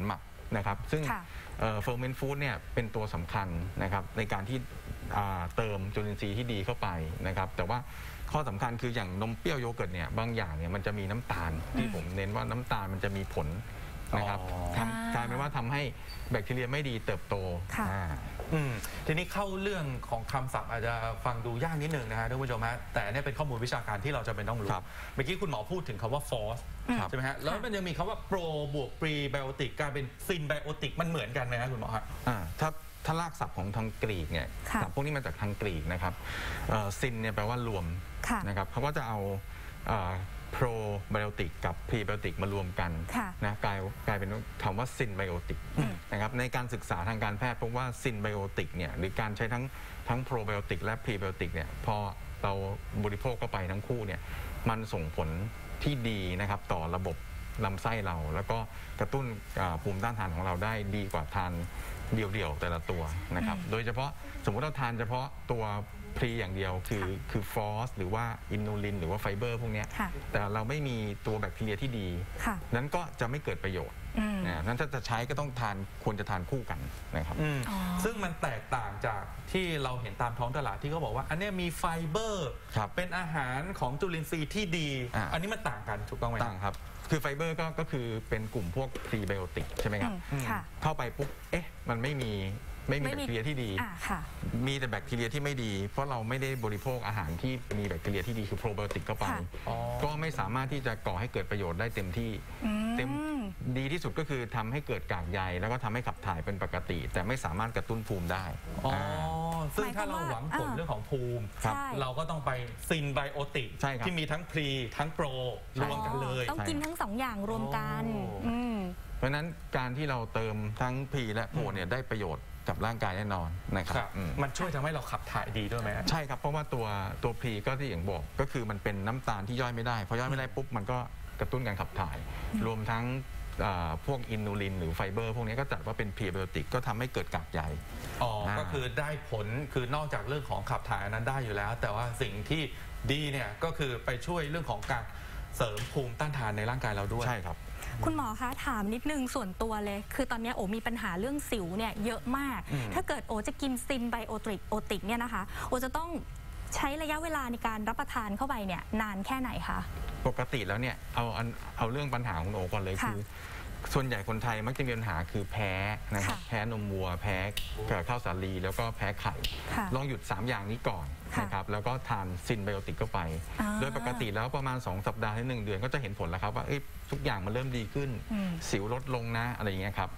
นะครับซึ่งเฟอร์เมนต์ฟู้ดเนี่ยเป็นตัวสำคัญนะครับในการที่เติมจุลินทรีย์ที่ดีเข้าไปนะครับแต่ว่าข้อสำคัญคืออย่างนมเปรี้ยวโยเกิร์ตเนี่ยบางอย่างเนี่ยมันจะมีน้ำตาลที่ผมเน้นว่าน้ำตาลมันจะมีผลนะครับกลายเป็นว่าทำให้แบคทีเรียไม่ดีเติบโตอืมทีนี้เข้าเรื่องของคำศัพท์อาจจะฟังดูยากนิดนึงนะฮะท่านผู้ชมฮะแต่เนี่ยเป็นข้อมูลวิชาการที่เราจะเป็นต้องรู้เมื่อกี้คุณหมอพูดถึงคำว่า force ใช่ไหมฮะแล้วมันยังมีคำว่า pro บวก pre biotic กลายเป็น syn biotic มันเหมือนกันไหมฮะคุณหมอฮะถ้าถ้ารากศัพท์ของทางกรีกเนี่ยศัพท์พวกนี้มาจากทางกรีกนะครับซินเนี่ยแปลว่ารวมนะครับเขาก็จะเอาโปรไบโอติกกับพรีไบโอติกมารวมกันนะกลายกลายเป็นคำว่าซินไบโอติกนะครับในการศึกษาทางการแพทย์พบว่าซินไบโอติกเนี่ยหรือการใช้ทั้งทั้งโปรไบโอติกและพรีไบโอติกเนี่ยพอเราบริโภคเข้าไปทั้งคู่เนี่ยมันส่งผลที่ดีนะครับต่อระบบลำไส้เราแล้วก็กระตุ้นภูมิต้านทานของเราได้ดีกว่าทานเดี่ยวๆแต่ละตัวนะครับโดยเฉพาะสมมติเราทานเฉพาะตัวพรีอย่างเดียวคือคือฟอสหรือว่าอินูลินหรือว่าไฟเบอร์พวกนี้แต่เราไม่มีตัวแบคทีเรียที่ดีนั้นก็จะไม่เกิดประโยชน์นั้นถ้าจะใช้ก็ต้องทานควรจะทานคู่กันนะครับซึ่งมันแตกต่างจากที่เราเห็นตามท้องตลาดที่เขาบอกว่าอันนี้มีไฟเบอร์เป็นอาหารของจุลินทรีย์ที่ดีอันนี้มันต่างกันถูกต้องไหมต่างครับคือไฟเบอร์ก็ก็คือเป็นกลุ่มพวกพรีไบโอติกใช่ไหมครับเข้าไปปุ๊บเอ๊ะมันไม่มีไม่มีแบคทีเรียที่ดีมีแต่แบคทีเรียที่ไม่ดีเพราะเราไม่ได้บริโภคอาหารที่มีแบคทีเรียที่ดีคือโปรไบโอติกเข้าไปก็ไม่สามารถที่จะก่อให้เกิดประโยชน์ได้เต็มที่เต็มดีที่สุดก็คือทำให้เกิดกากใยแล้วก็ทำให้ขับถ่ายเป็นปกติ แต่ไม่สามารถกระตุ้นภูมิได้ซึ่งถ้าเราหวังผลเรื่องของภูมิเราก็ต้องไปซินไบโอติกที่มีทั้งพรีทั้งโปรรวมกันเลยต้องกินทั้งสองอย่างรวมกันเพราะฉะนั้นการที่เราเติมทั้งพรีและโปรเนี่ยได้ประโยชน์กับร่างกายแน่นอนนะครับมันช่วยทำให้เราขับถ่ายดีด้วยไหมใช่ครับเพราะว่าตัวตัวพรีก็ที่อย่างบอกก็คือมันเป็นน้ำตาลที่ย่อยไม่ได้พอย่อยไม่ได้ปุ๊บมันก็กระตุ้นการขับถ่ายรวมทั้งพวกอินูลินหรือไฟเบอร์พวกนี้ก็จัดว่าเป็นพรีไบโอติกก็ทำให้เกิดกากใยอ๋อก็คือได้ผลคือนอกจากเรื่องของขับถ่ายนั้นได้อยู่แล้วแต่ว่าสิ่งที่ดีเนี่ยก็คือไปช่วยเรื่องของการเสริมภูมิต้านทานในร่างกายเราด้วยใช่ครับคุณหมอคะถามนิดนึงส่วนตัวเลยคือตอนนี้โอมีปัญหาเรื่องสิวเนี่ยเยอะมากถ้าเกิดโอจะกินซินไบโอติกโอติกเนี่ยนะคะโอจะต้องใช้ระยะเวลาในการรับประทานเข้าไปเนี่ยนานแค่ไหนคะปกติแล้วเนี่ยเอาเอาเรื่องปัญหาของโอก่อนเลยคือส่วนใหญ่คนไทยมักจะมีปัญหาคือแพ้นะครับแพ้นมวัวแพ้ข้าวสาลีแล้วก็แพ้ไข่ลองหยุดสามอย่างนี้ก่อนนะครับแล้วก็ทานซินไบโอติกเข้าไปโดยปกติแล้วประมาณสองสัปดาห์ถึงหนึ่งเดือนก็จะเห็นผลแล้วครับว่าทุกอย่างมันเริ่มดีขึ้นสิวลดลงนะอะไรอย่างเงี้ยครับ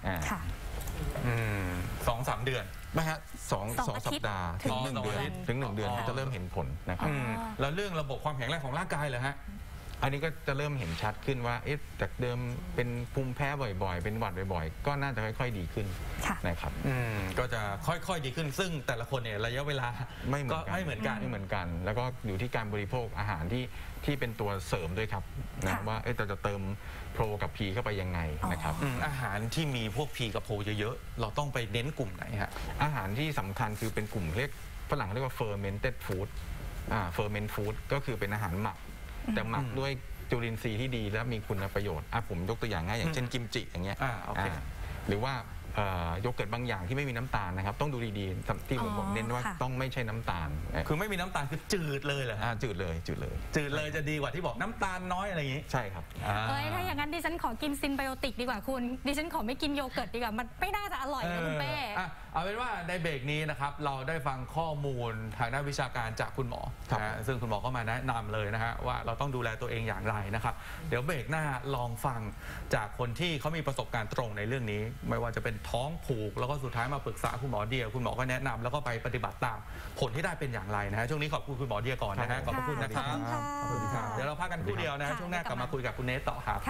สองสามเดือนไม่ฮะสองสองสัปดาห์ถึงหนึ่งเดือนถึงหนึ่งเดือนจะเริ่มเห็นผลนะครับแล้วเรื่องระบบความแข็งแรงของร่างกายเหรอฮะอันนี้ก็จะเริ่มเห็นชัดขึ้นว่าเอ๊ะจากเดิมเป็นภูมิแพ้บ่อยๆเป็นหวัดบ่อยๆก็น่าจะค่อยๆดีขึ้นนะครับก็จะค่อยๆดีขึ้นซึ่งแต่ละคนเนี่ยระยะเวลาไม่เหมือนกันไม่เหมือนกันไม่เหมือนกันแล้วก็อยู่ที่การบริโภคอาหารที่ที่เป็นตัวเสริมด้วยครับนะว่าเอ๊ะเราจะเติมโปรกับพีเข้าไปยังไงนะครับอาหารที่มีพวกพีกับโปรเยอะๆเราต้องไปเน้นกลุ่มไหนฮะอาหารที่สำคัญคือเป็นกลุ่มเรียกฝรั่งเรียกว่า fermented food อ่า ferment food ก็คือเป็นอาหารหมักแต่หมักด้วยจุลินทรีย์ที่ดีและมีคุณประโยชน์อ่ะผมยกตัวอย่างง่ายอย่างเช่นกิมจิอย่างเงี้ยหรือว่าโยเกิร์ตบางอย่างที่ไม่มีน้ำตาลนะครับต้องดูดีๆที่ผมบอกเน้นว่าต้องไม่ใช่น้ำตาลคือไม่มีน้ำตาลคือจืดเลยเหรออ่าจืดเลยจืดเลยจืดเลยจะดีกว่าที่บอกน้ำตาลน้อยอะไรอย่างงี้ใช่ครับเอ้ยถ้าอย่างนั้นดิฉันขอกินซินไบโอติกดีกว่าคุณดิฉันขอไม่กินโยเกิร์ตดีกว่ามันไม่น่าจะอร่อยนะคุณเป้เอาเป็นว่าในเบรกนี้นะครับเราได้ฟังข้อมูลทางด้านวิชาการจากคุณหมอนะซึ่งคุณหมอก็มาแนะนำเลยนะฮะว่าเราต้องดูแลตัวเองอย่างไรนะครับเดี๋ยวเบรกหน้าลองฟังจากคนที่เขามีประสบการณ์ตรงในเรื่องนี้ไม่ว่าจะเป็นท้องผูกแล้วก็สุดท้ายมาปรึกษาคุณหมอเดียคุณหมอก็แนะนำแล้วก็ไปปฏิบัติตามผลที่ได้เป็นอย่างไรนะฮะช่วงนี้ขอบคุณคุณหมอเดียก่อนนะฮะขอบคุณนะครับขอบคุณครับเดี๋ยวเราพักกันครู่เดียวนะช่วงหน้ากลับมาคุยกับคุณเนทต่อครับ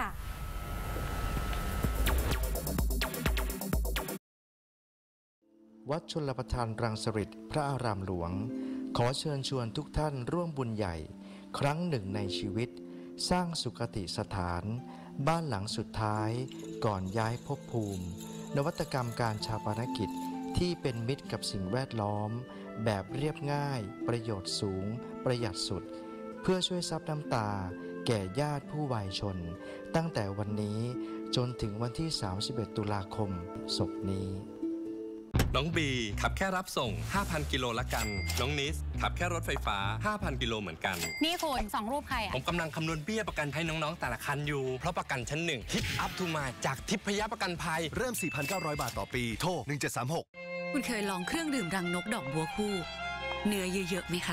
วัดชลประทานรังสฤษฎ์พระอารามหลวงขอเชิญชวนทุกท่านร่วมบุญใหญ่ครั้งหนึ่งในชีวิตสร้างสุขติสถานบ้านหลังสุดท้ายก่อนย้ายภพภูมินวัตกรรมการชาปนกิจที่เป็นมิตรกับสิ่งแวดล้อมแบบเรียบง่ายประโยชน์สูงประหยัดสุดเพื่อช่วยซับน้ำตาแก่ญาติผู้วายชน ตั้งแต่วันนี้จนถึงวันที่ สามสิบเอ็ด ตุลาคมศกนี้น้องบีขับแค่รับส่ง ห้าพัน กิโลละกัน น้องนิสขับแค่รถไฟฟ้า ห้าพัน กิโลเหมือนกันนี่คุณสองรูปใครอ่ะผมกำลังคำนวณเบี้ยประกันให้น้องๆแต่ละคันอยู่ เพราะประกันชั้นหนึ่งทิปอัพทูมาจากทิพยประกันภัยเริ่ม สี่พันเก้าร้อย บาทต่อปีโทรหนึ่งเจ็ดสามหกคุณเคยลองเครื่องดื่มรังนกดอกบัวคู่เนื้อเยอะๆไหมคะ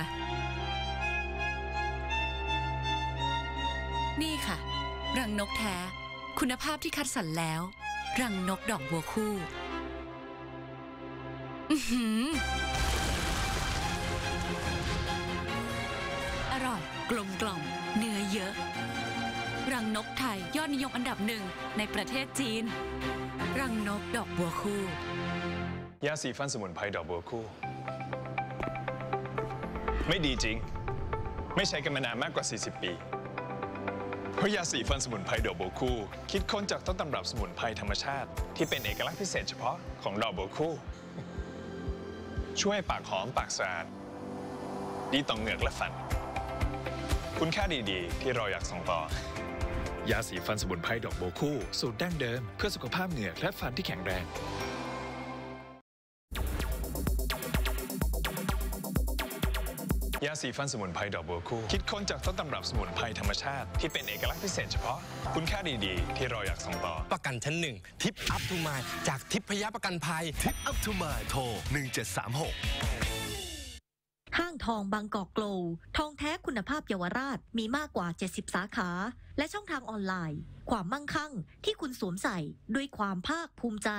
นี่ค่ะ รังนกแท้คุณภาพที่คัดสรรแล้ว รังนกดอกบัวคู่อื้อหืออร่อยกลมกล่อมเนื้อเยอะ รังนกไทยยอดนิยมอันดับหนึ่งในประเทศจีน รังนกดอกบัวคู่ยาสีฟันสมุนไพรดอกบัวคู่ไม่ดีจริงไม่ใช้กันมานานมากกว่าสี่สิบปีเพราะยาสีฟันสมุนไพรดอกบัวคู่คิดค้นจากต้นตำรับสมุนไพรธรรมชาติที่เป็นเอกลักษณ์พิเศษเฉพาะของดอกบัวคู่ช่วยปากหอมปากสะอาดดีต่อเหงือกและฟันคุณค่าดีๆที่เราอยากส่งต่อยาสีฟันสมุนไพรดอกบัวคู่สูตรดั้งเดิมเพื่อสุขภาพเหงือกและฟันที่แข็งแรงยาสีฟันสมุนไพรดอกบัวคู่คิดค้นจากต้นตำรับสมุนไพรธรรมชาติที่เป็นเอกลักษณ์พิเศษเฉพาะคุณค่าดีๆที่เราอยากส่งต่อประกันชั้นหนึ่งทิปอัพทูมาจากทิพยประกันภัยทิปอัพทูมาโทรหนึ่งเจ็ดสามหกห้างทองบางกอกโกลว์ทองแท้คุณภาพเยาวราชมีมากกว่าเจ็ดสิบสาขาและช่องทางออนไลน์ความมั่งคั่งที่คุณสวมใส่ด้วยความภาคภูมิใจ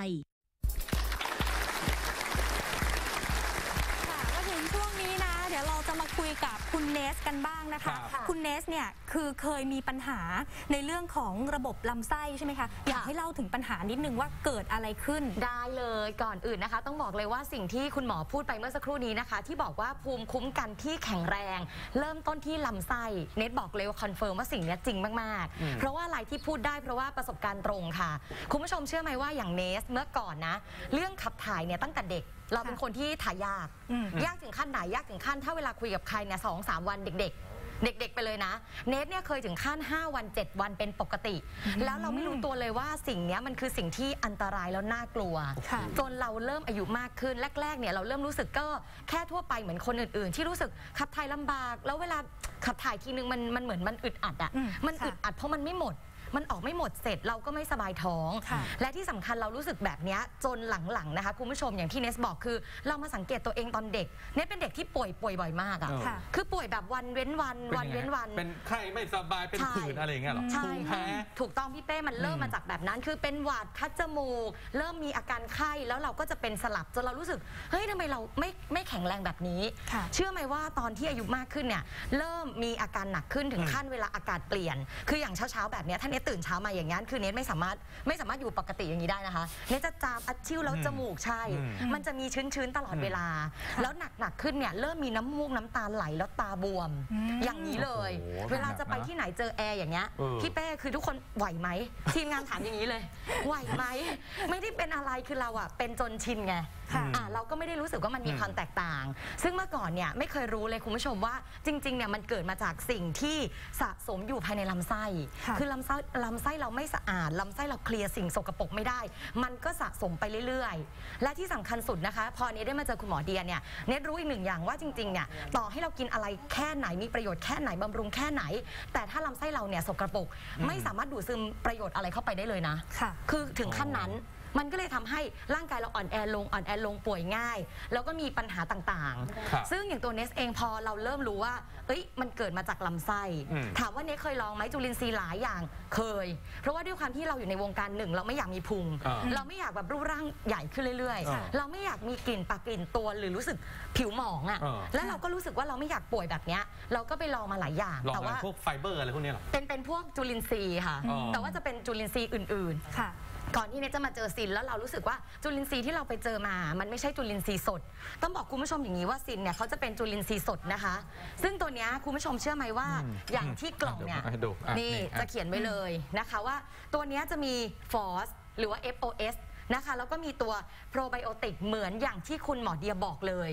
มาคุยกับคุณเนสกันบ้างนะคะ คุณเนสเนี่ยคือเคยมีปัญหาในเรื่องของระบบลำไส้ใช่ไหมคะอยากให้เล่าถึงปัญหานิดนึงว่าเกิดอะไรขึ้นได้เลยก่อนอื่นนะคะต้องบอกเลยว่าสิ่งที่คุณหมอพูดไปเมื่อสักครู่นี้นะคะที่บอกว่าภูมิคุ้มกันที่แข็งแรงเริ่มต้นที่ลำไส้เนสบอกเลยว่าคอนเฟิร์มว่าสิ่งนี้จริงมากๆเพราะว่าอะไรที่พูดได้เพราะว่าประสบการณ์ตรงค่ะคุณผู้ชมเชื่อไหมว่าอย่างเนสเมื่อก่อนนะเรื่องขับถ่ายเนี่ยตั้งแต่เด็กเราเป็นคนที่ถ่ายยากยากถึงขั้นไหนยากถึงขั้นถ้าเวลาคุยกับใครเนี่ยสองสามวันเด็กๆเด็กๆไปเลยนะเนทเนี่ยเคยถึงขั้นห้าวันเจ็ดวันเป็นปกติแล้วเราไม่รู้ตัวเลยว่าสิ่งนี้มันคือสิ่งที่อันตรายแล้วน่ากลัวจนเราเริ่มอายุมากขึ้นแรกๆเนี่ยเราเริ่มรู้สึกก็แค่ทั่วไปเหมือนคนอื่นๆที่รู้สึกขับถ่ายลำบากแล้วเวลาขับถ่ายทีนึงมันมันเหมือนมันอึดอัดอ่ะมันอึดอัดเพราะมันไม่หมดมันออกไม่หมดเสร็จเราก็ไม่สบายท้องและที่สำคัญเรารู้สึกแบบนี้จนหลังๆนะคะคุณผู้ชมอย่างที่เนสบอกคือเรามาสังเกตตัวเองตอนเด็กเนสเป็นเด็กที่ป่วยป่วยบ่อยมากอ่ะคือป่วยแบบวันเว้นวันวันเว้นวันเป็นไข้ไม่สบายเป็นผื่นอะไรอย่างเงี้ยหรอใช่ถูกต้องพี่เป้มันเริ่มมาจากแบบนั้นคือเป็นหวัดคัดจมูกเริ่มมีอาการไข้แล้วเราก็จะเป็นสลับจนเรารู้สึกเฮ้ยทำไมเราไม่ไม่แข็งแรงแบบนี้เชื่อไหมว่าตอนที่อายุมากขึ้นเนี่ยเริ่มมีอาการหนักขึ้นถึงขั้นเวลาอากาศเปลี่ยนคืออย่างเช้าๆแบบนี้ถ้าเนสตื่นเช้ามาอย่างนี้คือเนทไม่สามารถไม่สามารถอยู่ปกติอย่างนี้ได้นะคะเนทจะจามอัดชิ่วแล้วจมูกใช่มันจะมีชื้นๆตลอดเวลาแล้วหนักๆขึ้นเนี่ยเริ่มมีน้ำมูกน้ำตาไหลแล้วตาบวมอย่างนี้เลยเวลาจะไปที่ไหนเจอแอร์อย่างเงี้ยพี่เป้คือทุกคนไหวไหมทีมงานถามอย่างนี้เลยไหวไหมไม่ได้เป็นอะไรคือเราอะเป็นจนชินไงอ่ะเราก็ไม่ได้รู้สึกว่ามันมีความแตกต่างซึ่งเมื่อก่อนเนี่ยไม่เคยรู้เลยคุณผู้ชมว่าจริงๆเนี่ยมันเกิดมาจากสิ่งที่สะสมอยู่ภายในลำไส้คือลำไส้ลำไส้เราไม่สะอาดลำไส้เราเคลียร์สิ่งสกปรกไม่ได้มันก็สะสมไปเรื่อยๆและที่สำคัญสุดนะคะพอเนทได้มาเจอคุณหมอเดียเนี่ยเนทรู้อีกหนึ่งอย่างว่าจริงๆเนี่ยต่อให้เรากินอะไรแค่ไหนมีประโยชน์แค่ไหนบำรุงแค่ไหนแต่ถ้าลำไส้เราเนี่ยสกปรกไม่สามารถดูดซึมประโยชน์อะไรเข้าไปได้เลยนะคือถึงขั้นนั้นมันก็เลยทำให้ร่างกายเราอ่อนแอลงอ่อนแอลงป่วยง่ายแล้วก็มีปัญหาต่างๆซึ่งอย่างตัวเนสเองพอเราเริ่มรู้ว่าเอ้ยมันเกิดมาจากลำไส้ถามว่าเนสเคยลองไหมจุลินทรีย์หลายอย่างเคยเพราะว่าด้วยความที่เราอยู่ในวงการหนึ่งเราไม่อยากมีพุงเราไม่อยากแบบรูปร่างใหญ่ขึ้นเรื่อยๆเราไม่อยากมีกลิ่นปากกลิ่นตัวหรือรู้สึกผิวหมองอ่ะแล้วเราก็รู้สึกว่าเราไม่อยากป่วยแบบนี้เราก็ไปลองมาหลายอย่างแต่ว่าพวกไฟเบอร์อะไรพวกนี้หรอเป็นเป็นพวกจุลินทรีย์ค่ะแต่ว่าจะเป็นจุลินทรีย์อื่นๆค่ะก่อนที่เนทจะมาเจอซินแล้วเรารู้สึกว่าจุลินทรีย์ที่เราไปเจอมามันไม่ใช่จุลินทรีย์สดต้องบอกคุณผู้ชมอย่างนี้ว่าซินเนี่ยเขาจะเป็นจุลินทรีย์สดนะคะซึ่งตัวนี้คุณผู้ชมเชื่อไหมว่าอย่างที่กล่องเนี่ยนี่จะเขียนไว้เลยนะคะว่าตัวนี้จะมีฟอสหรือว่า เอฟ โอ เอส นะคะแล้วก็มีตัวโปรไบโอติกเหมือนอย่างที่คุณหมอเดียบอกเลย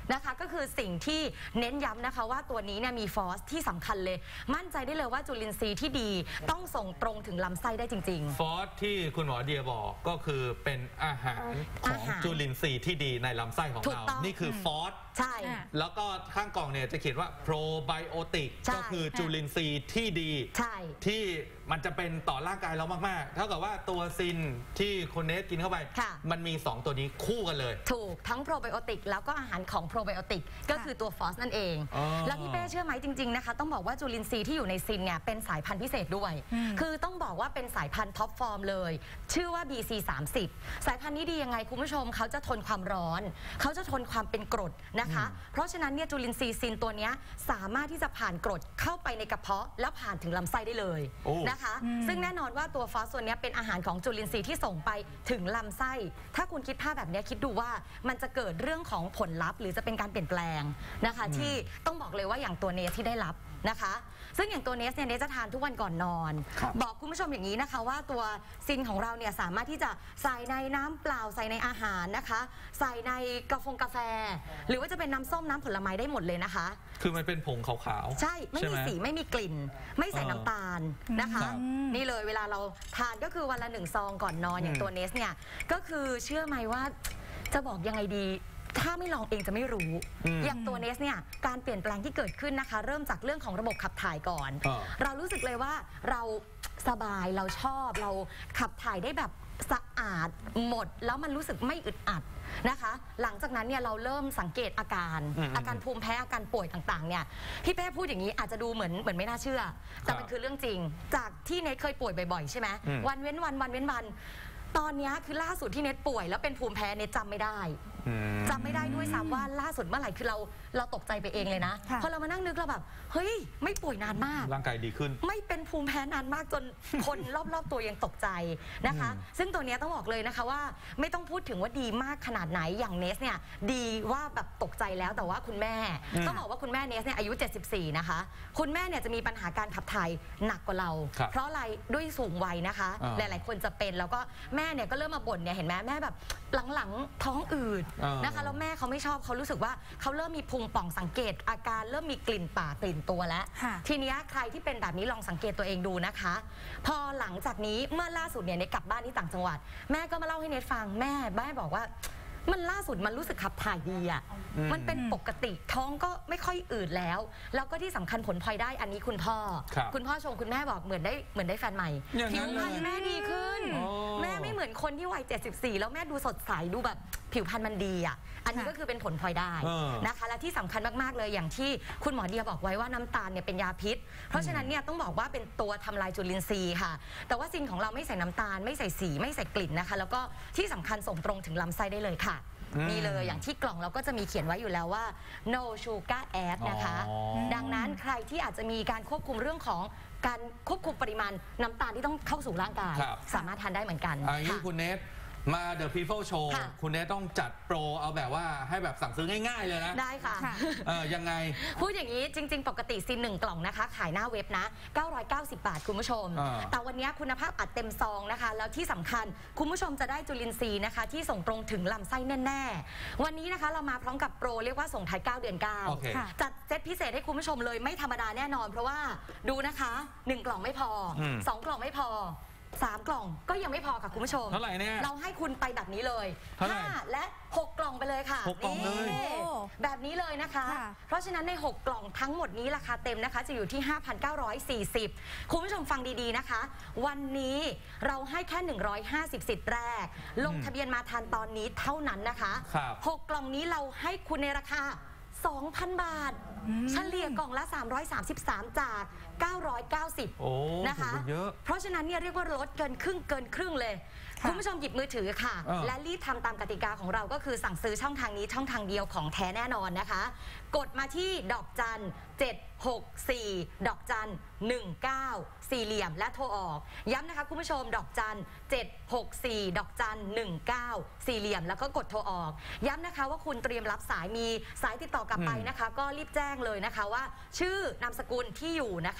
นะคะก็คือสิ่งที่เน้นย้ำนะคะว่าตัวนี้เนี่ยมีฟอสที่สำคัญเลยมั่นใจได้เลยว่าจุลินทรีย์ที่ดีต้องส่งตรงถึงลำไส้ได้จริงๆฟอสที่คุณหมอเดียบอกก็คือเป็นอาหารของจุลินทรีย์ที่ดีในลำไส้ของเรานี่คือฟอสใช่แล้วก็ข้างกล่องเนี่ยจะเขียนว่าโปรไบโอติกก็คือจุลินทรีย์ที่ดีที่มันจะเป็นต่อร่างกายเรามากๆเท่ากับว่าตัวซินที่คุณเนสกินเข้าไปมันมีสองตัวนี้คู่กันเลยถูกทั้งโปรไบโอติกแล้วก็อาหารของโปรไบโอติกก็คือตัวฟอสนั่นเองแล้วพี่เป้เชื่อไหมจริงๆนะคะต้องบอกว่าจุลินทรีย์ที่อยู่ในซินเนี่ยเป็นสายพันธุ์พิเศษด้วยคือต้องบอกว่าเป็นสายพันธุ์ท็อปฟอร์มเลยชื่อว่า บี ซี สามสิบ สายพันธุ์นี้ดียังไงคุณผู้ชมเขาจะทนความร้อนเขาจะทนความเป็นกรดนะคะเพราะฉะนั้นเนี่ยจุลินทรีย์ซินตัวนี้สามารถที่จะผ่านกรดเข้าไปในกระเพาะแล้วผ่านถึงลำไส้ได้เลยนะคะซึ่งแน่นอนว่าตัวฟอสตัวนี้เป็นอาหารของจุลินทรีย์ที่ส่งไปถึงลำไส้ถ้าคุณคิดภาพแบบนี้คิดดูว่ามันจะเกิดเรื่องของผลลัพธ์หรือจะเป็นการเปลี่ยนแปลงนะคะที่ต้องบอกเลยว่าอย่างตัวเนสที่ได้รับนะคะซึ่งอย่างตัวเนสเนี่ยเนสจะทานทุกวันก่อนนอนบอกคุณผู้ชมอย่างนี้นะคะว่าตัวซินของเราเนี่ยสามารถที่จะใส่ในน้ำเปล่าใส่ในอาหารนะคะใส่ในกาแฟกาแฟหรือว่าจะเป็นน้ำส้มน้ำผลไม้ได้หมดเลยนะคะคือมันเป็นผงขาวๆใช่ไม่มีสีไม่มีกลิ่นไม่ใส่น้ำตาลนะคะนี่เลยเวลาเราทานก็คือวันละหนึ่งซองก่อนนอนอย่างตัวเนสเนี่ยก็คือเชื่อไหมว่าจะบอกยังไงดีถ้าไม่ลองเองจะไม่รู้อย่างตัวเนสเนี่ยการเปลี่ยนแปลงที่เกิดขึ้นนะคะเริ่มจากเรื่องของระบบขับถ่ายก่อนเรารู้สึกเลยว่าเราสบายเราชอบเราขับถ่ายได้แบบสะอาดหมดแล้วมันรู้สึกไม่อึดอัดนะคะหลังจากนั้นเนี่ยเราเริ่มสังเกตอาการอาการภูมิแพ้อาการป่วยต่างๆเนี่ยพี่เป้พูดอย่างนี้อาจจะดูเหมือนเหมือนไม่น่าเชื่อแต่มันคือเรื่องจริงจากที่เนทเคยป่วยบ่อยๆใช่ไหมวันเว้นวันวันเว้นวันตอนนี้คือล่าสุดที่เน็ตป่วยแล้วเป็นภูมิแพ้เน็ตจำไม่ได้จำไม่ได้ด้วยซ้ำว่าล่าสุดเมื่อไหร่คือเราเราตกใจไปเองเลยนะพอเรามานั่งนึกเราแบบเฮ้ยไม่ป่วยนานมากร่างกายดีขึ้นไม่เป็นภูมิแพ้นานมากจนคนรอบๆตัวยังตกใจนะคะซึ่งตัวนี้ต้องบอกเลยนะคะว่าไม่ต้องพูดถึงว่าดีมากขนาดไหนอย่างเนสเนี่ยดีว่าแบบตกใจแล้วแต่ว่าคุณแม่ต้องบอกว่าคุณแม่เนสเนี่ยอายุเจ็ดสิบสี่นะคะคุณแม่เนี่ยจะมีปัญหาการขับถ่ายหนักกว่าเราเพราะอะไรด้วยสูงวัยนะคะหลายๆคนจะเป็นแล้วก็แม่เนี่ยก็เริ่มมาบ่นเนี่ยเห็นไหมแม่แบบหลังๆท้องอืดนะคะแล้วแม่เขาไม่ชอบเขารู้สึกว่าเขาเริ่มมีพุงป่องสังเกตอาการเริ่มมีกลิ่นปากกลิ่นตัวแล้วทีนี้ใครที่เป็นแบบนี้ลองสังเกตตัวเองดูนะคะพอหลังจากนี้เมื่อล่าสุดเนี่ยเนทกลับบ้านที่ต่างจังหวัดแม่ก็มาเล่าให้เนทฟังแม่แม่บอกว่ามันล่าสุดมันรู้สึกขับถ่ายดีอ่ะมันเป็นปกติท้องก็ไม่ค่อยอืดแล้วแล้วก็ที่สำคัญผลพลอยได้อันนี้คุณพ่อคุณพ่อชมคุณแม่บอกเหมือนได้เหมือนได้แฟนใหม่ผิวพรรณแม่ดีขึ้นแม่ไม่เหมือนคนที่วัยเจ็ดสิบสี่แล้วแม่ดูสดใสดูแบบผิวพรรณมันดีอ่ะอันนี้ก็คือเป็นผลพลอยได้นะคะและที่สำคัญมากๆเลยอย่างที่คุณหมอเดียบอกไว้ว่าน้ำตาลเนี่ยเป็นยาพิษเพราะฉะนั้นเนี่ยต้องบอกว่าเป็นตัวทำลายจุลินทรีย์ค่ะแต่ว่าซินของเราไม่ใส่น้ำตาลไม่ใส่สีไม่ใส่กลิ่นนะคะแล้วก็ที่สำคัญส่งตรงถึงลำไส้ได้เลยค่ะนี่เลยอย่างที่กล่องเราก็จะมีเขียนไว้อยู่แล้วว่า no sugar add นะคะดังนั้นใครที่อาจจะมีการควบคุมเรื่องของการควบคุมปริมาณน้ำตาลที่ต้องเข้าสู่ร่างกายสามารถทานได้เหมือนกันอายุคุณเนทมา The People Show คุณเนทต้องจัดโปรเอาแบบว่าให้แบบสั่งซื้อง่ายๆเลยนะได้ค่ะเออยังไงพูดอย่างนี้จริงๆปกติซินหนึ่งกล่องนะคะขายหน้าเว็บนะเก้าร้อยเก้าสิบบาทคุณผู้ชมแต่วันนี้คุณภาพอัดเต็มซองนะคะแล้วที่สำคัญคุณผู้ชมจะได้จุลินทรีย์นะคะที่ส่งตรงถึงลำไส้แน่ๆวันนี้นะคะเรามาพร้อมกับโปรเรียกว่าส่งท้ายเก้าเดือนเก้าจัดเซตพิเศษให้คุณผู้ชมเลยไม่ธรรมดาแน่นอนเพราะว่าดูนะคะหนึ่งกล่องไม่พอสองกล่องไม่พอสามกล่องก็ยังไม่พอค่ะคุณผู้ชมเท่าไหร่เนี่ยเราให้คุณไปแบบนี้เลยห้าและหกกล่องไปเลยค่ะหกกล่องเลยแบบนี้เลยนะคะเพราะฉะนั้นในหกกล่องทั้งหมดนี้ราคาเต็มนะคะจะอยู่ที่ ห้าพันเก้าร้อยสี่สิบ คุณผู้ชมฟังดีๆนะคะวันนี้เราให้แค่หนึ่งร้อยห้าสิบสิทธิ์แรกลงทะเบียนมาทันตอนนี้เท่านั้นนะคะหกกล่องนี้เราให้คุณในราคาสองพันบาทเฉลี่ยกล่องละสามร้อยสามสิบสามจากเก้าร้อยเก้าสิบนะคะเพราะฉะนั้นเนี่ยเรียกว่าลดเกินครึ่งเกินครึ่งเลยคุณผู้ชมหยิบมือถือค่ะและรีบทำตามกติกาของเราก็คือสั่งซื้อช่องทางนี้ช่องทางเดียวของแท้แน่นอนนะคะกดมาที่ดอกจันเจ็ดหกสี่ดอกจันหนึ่งเก้าสี่เหลี่ยมและโทรออกย้ำนะคะคุณผู้ชมดอกจันเจ็ดหกสี่ดอกจันหนึ่งเก้าสี่เหลี่ยมแล้วก็กดโทรออกย้ำนะคะว่าคุณเตรียมรับสายมีสายติดต่อกลับไปนะคะก็รีบแจ้งเลยนะคะว่าชื่อนามสกุลที่อยู่นะคะ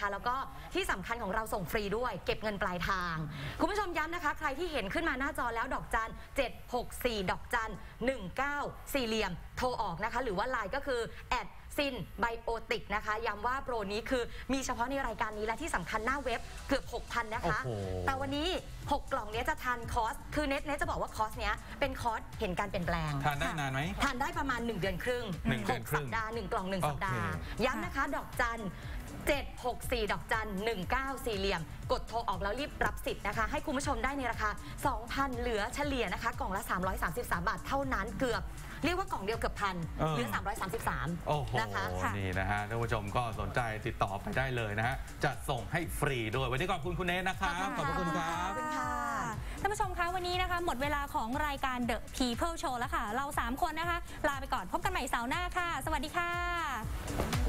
แล้วก็ที่สำคัญของเราส่งฟรีด้วยเก็บเงินปลายทางคุณผู้ชมย้ำนะคะใครที่เห็นขึ้นมาหน้าจอแล้วดอกจันเจ็ดหกสี่ดอกจันหนึ่งเก้าสี่เหลี่ยมโทรออกนะคะหรือว่าไลน์ก็คือแอดซินไบโอติกนะคะย้ำว่าโปรนี้คือมีเฉพาะในรายการนี้และที่สำคัญหน้าเว็บเกือบ หกพัน นะคะแต่วันนี้หกกล่องนี้จะทานคอร์สคือเน็ตเน็ตจะบอกว่าคอร์สเนี้ยเป็นคอร์สเห็นการเปลี่ยนแปลงทานได้นานไหมทานได้ประมาณหนึ่งเดือนครึ่งหกสัปดาห์หนึ่งกล่องหนึ่งสัปดาห์ย้ำนะคะดอกจันเจ็ดหกสี่ดอกจันหนึ่งเก้าสี่เหลี่ยมกดโทรออกแล้วรีบรับสิทธิ์นะคะให้คุณผู้ชมได้ในราคา สองพัน เหลือเฉลี่ยนะคะกล่องละสามร้อยสามสิบสามบาทเท่านั้นเกือบเรียกว่ากล่องเดียวเกือบพันเหลือสามร้อยสามสิบสามโอ้โหนี่นะฮะท่านผู้ชมก็สนใจติดต่อไปได้เลยนะฮะจะส่งให้ฟรีด้วยวันนี้ขอบคุณคุณเนทนะครับขอบคุณครับท่านผู้ชมคะวันนี้นะคะหมดเวลาของรายการ The People Show แล้วค่ะเราสามคนนะคะลาไปก่อนพบกันใหม่เสาร์หน้าค่ะสวัสดีค่ะ